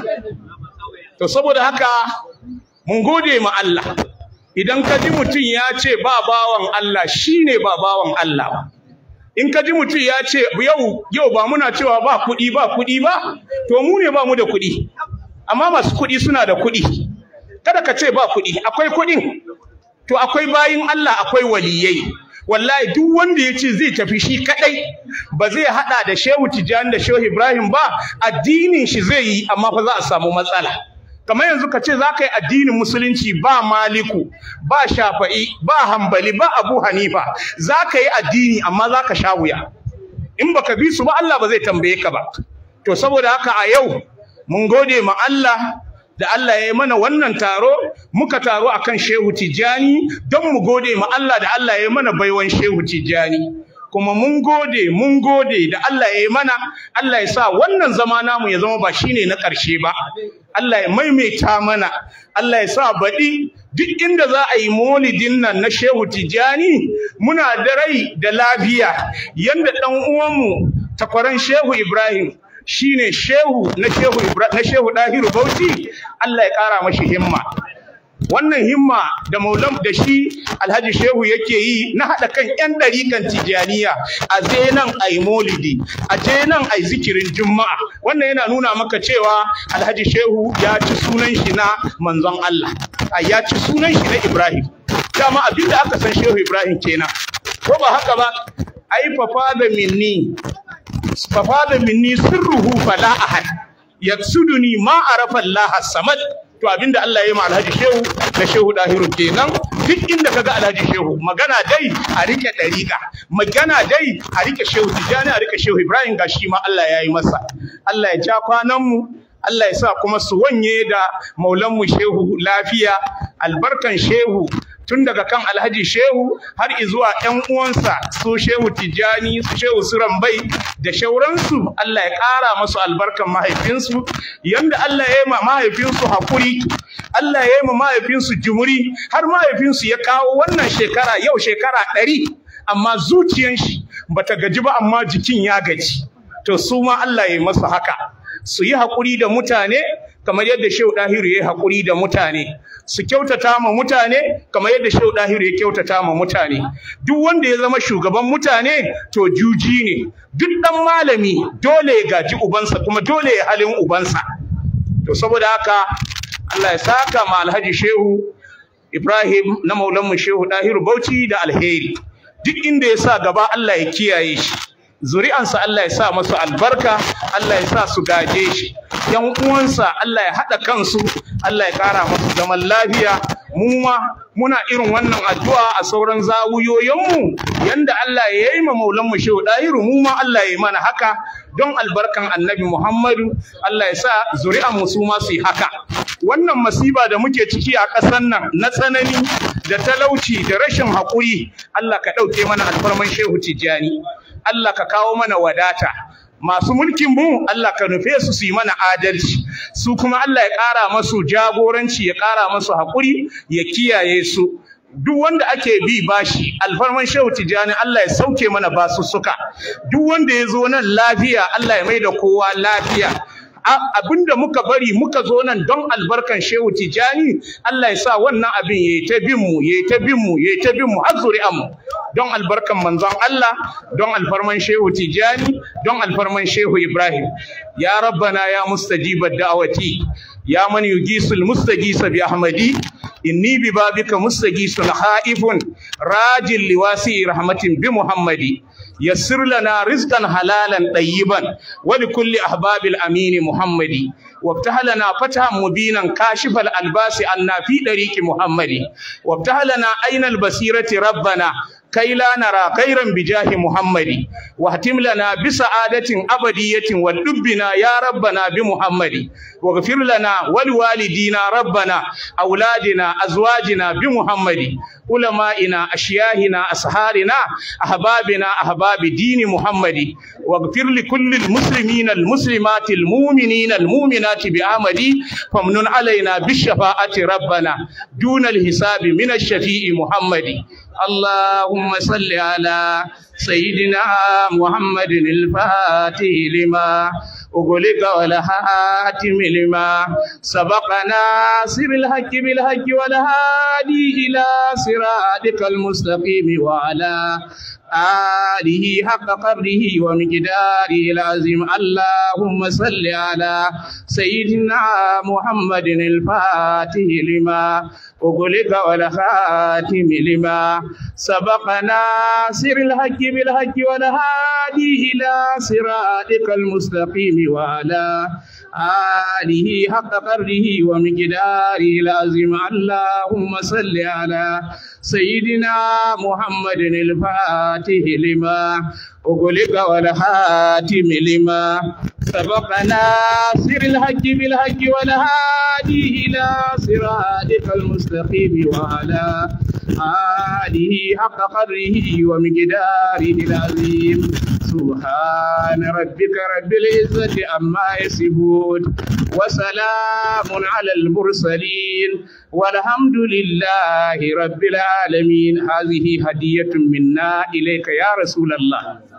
to saboda haka mun gode ma Allah idan ka ji mutun ya ce ba bawan Allah shine ba bawan Allah ba in ka ji mutun ya ce yau yau ba muna cewa ba kudi ba kudi ba to mu ne ba mu da kudi amma masu kudi suna da kudi kada ka ce ba kudi akwai kudin to akwai bayin Allah akwai waliyai wallahi duk wanda yace zai tafi shi kadai ba zai hada da Shehu Tijani da Shehu Ibrahim ba addinin shi zai yi amma fa za a samu matsala kamar yanzu kace zaka yi addinin musulunci ba Maliku ba Shafi'i ba Hanbali ba Abu Hanifa zaka yi addini amma zaka sha wuya in baka bi su ba Allah ba zai tambaye ka ba to saboda haka a yau mun gode ma Allah da Allah ya yi mana wannan taro muka taro akan Shehu Tijani don mu gode ma Allah da Allah ya yi mana baiwan Shehu Tijani kuma mun gode mun gode da Allah ya yi mana Allah ya sa wannan zama namu ya zama ba shine na ƙarshe ba Allah ya maimaita mana Allah ya sa baɗi duk inda za a yi maulidin nan na Shehu Tijani muna da rai da lafiya yanda dan uwanmu takwaran Shehu Ibrahim shine shehu na shehu na shehu Dahiru Bauchi Allah ya kara mashi himma wannan himma da maulam da shi Alhaji Shehu yake yi na hada kan yan dariƙan Tijaniya a je nan ai maulidi a je nan ai zikirin juma'a wannan yana nuna maka cewa Alhaji Shehu ya ci sunan shi na manzon Allah ai ya ci sunan shi na Ibrahim dama abinda aka san Shehu Ibrahim kenan ko ba haka ba ai fafa da minni fafada minni sirruhu fala ahad yaksuduni ma arafa Allah samad to abinda Allah ya yi ma Alhaji Shehu da Shehu Dahiru kenan duk inda kaga Alhaji Shehu magana dai a rike dariqa magana dai a rike Shehu Tijani a rike Shehu Ibrahim gashi ma Allah ya yi masa Allah ya ja kwanan mu Allah ya sa kuma su wanye da maulan mu Shehu lafiya albarkan Shehu tun daga kan Alhaji Shehu har izuwa ƴan uwansa su Shehu Tijani su Shehu Surambai da shauransu Allah ya ƙara musu albarkan mahaifinsu yanda Allah ya yi ma mahaifinsu hakuri Allah ya yi ma mahaifinsu jumuri har mahaifinsu ya kawo wannan shekara yau shekara ɗari amma zuciyan shi bata gaji ba amma jikin ya gaji to su ma Allah ya yi masa haka su yi hakuri da mutane kamar yadda Shehu Dahiru ya yi hakuri da mutane su kyautata ma mutane kamar yadda Shehu Dahiru ya kyautata ma mutane duk wanda ya zama shugaban mutane to juji ne duk dan malami dole ya gaji ubansa kuma dole ya halin ubansa to saboda haka Allah ya saka ma Alhaji Shehu Ibrahim na maulan mu Shehu Dahiru Bauchi da alheri duk inda ya sa gaba Allah ya kiyaye shi zuri'ansa Allah ya sa masu albarka Allah ya sa su gaje shi yan uwansa Allah ya hada kansu Allah ya kara musu zaman lafiya mu ma muna irin wannan addu'a a sauran zawuyoyinmu yanda Allah ya yi ma maulan mu Shehu Dahiru mu ma Allah ya yi mana haka don albarkan Annabi Muhammadu Allah ya sa zuri'an mu su ma su yi haka wannan masiba da muke ciki a ƙasar nan na tsanani da talauci da rashin haƙuri Allah ka ɗauke mana alfarman Shehu Tijjani Allah ka kawo mana wadata masu mulkin mu Allah ka nufe su su yi mana adalci su kuma Allah ya ƙara masu jagoranci ya ƙara masu haƙuri ya kiyaye su duk wanda ake bi bashi alfarman Shehu Tijjani Allah ya sauke mana basussuka duk wanda ya zo nan lafiya Allah ya mai da kowa lafiya abinda muka bari muka zo nan don albarkan Shehu Tijjani Allah ya sa wannan abin yayi ta bin mu yayi ta bin mu yayi ta bin mu har zuri'an mu don albarkan manzon Allah don alfarman Shehu Tijjani don alfarman Shehu Ibrahim ya rabbana ya mustajibad da'wati ya man yugisul mustajisa bi ahmadi inni bi babika mustagisul khaifun rajil liwasi rahmatin bi muhammadi yassir lana rizqan halalan tayyiban wa likulli ahbabil amin muhammadi وافتح لنا فتحا مبينا كاشف الألباس عنا في طريق محمد وافتح لنا أين البصيرة ربنا كي لا نرى خيرا بجاه محمد واهتم لنا بسعادة أبدية ولبنا يا ربنا بمحمد واغفر لنا ولوالدينا ربنا أولادنا أزواجنا بمحمد علمائنا أشياهنا أسحارنا أحبابنا أحباب دين محمد واغفر لكل المسلمين المسلمات المؤمنين المؤمنات بأحمد فمن علينا بالشفاعة ربنا دون الحساب من الشفيع محمد اللهم صل على سيدنا محمد الفاتح لما أغلق والخاتم لما سبق ناصر الحق بالحق والهادي إلى صراطك المستقيم وعلى آله حق قدره ومقداره العظيم اللهم صل على سيدنا محمد الفاتح لما أغلق والخاتم لما سبق ناصر الحق بالحق والهادي إلى صراطك المستقيم وعلى آله حق قدره ومقداره العظيم اللهم صل على سيدنا محمد الفاتح لما أغلق والخاتم لما سبق ناصر الحق بالحق والهادي إلى صراطك المستقيم وعلى آله حق قدره ومقداره العظيم سبحان ربك رب العزة عما يصفون وسلام على المرسلين والحمد لله رب العالمين هذه هدية منا إليك يا رسول الله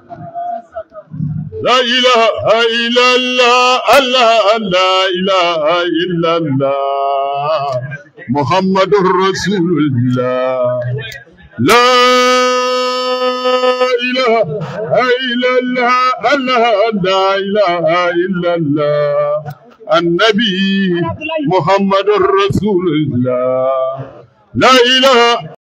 لا إله إلا الله الله لا إله إلا الله محمد رسول الله لا إله إلا الله الله لا إله إلا الله النبي محمد رسول الله لا إله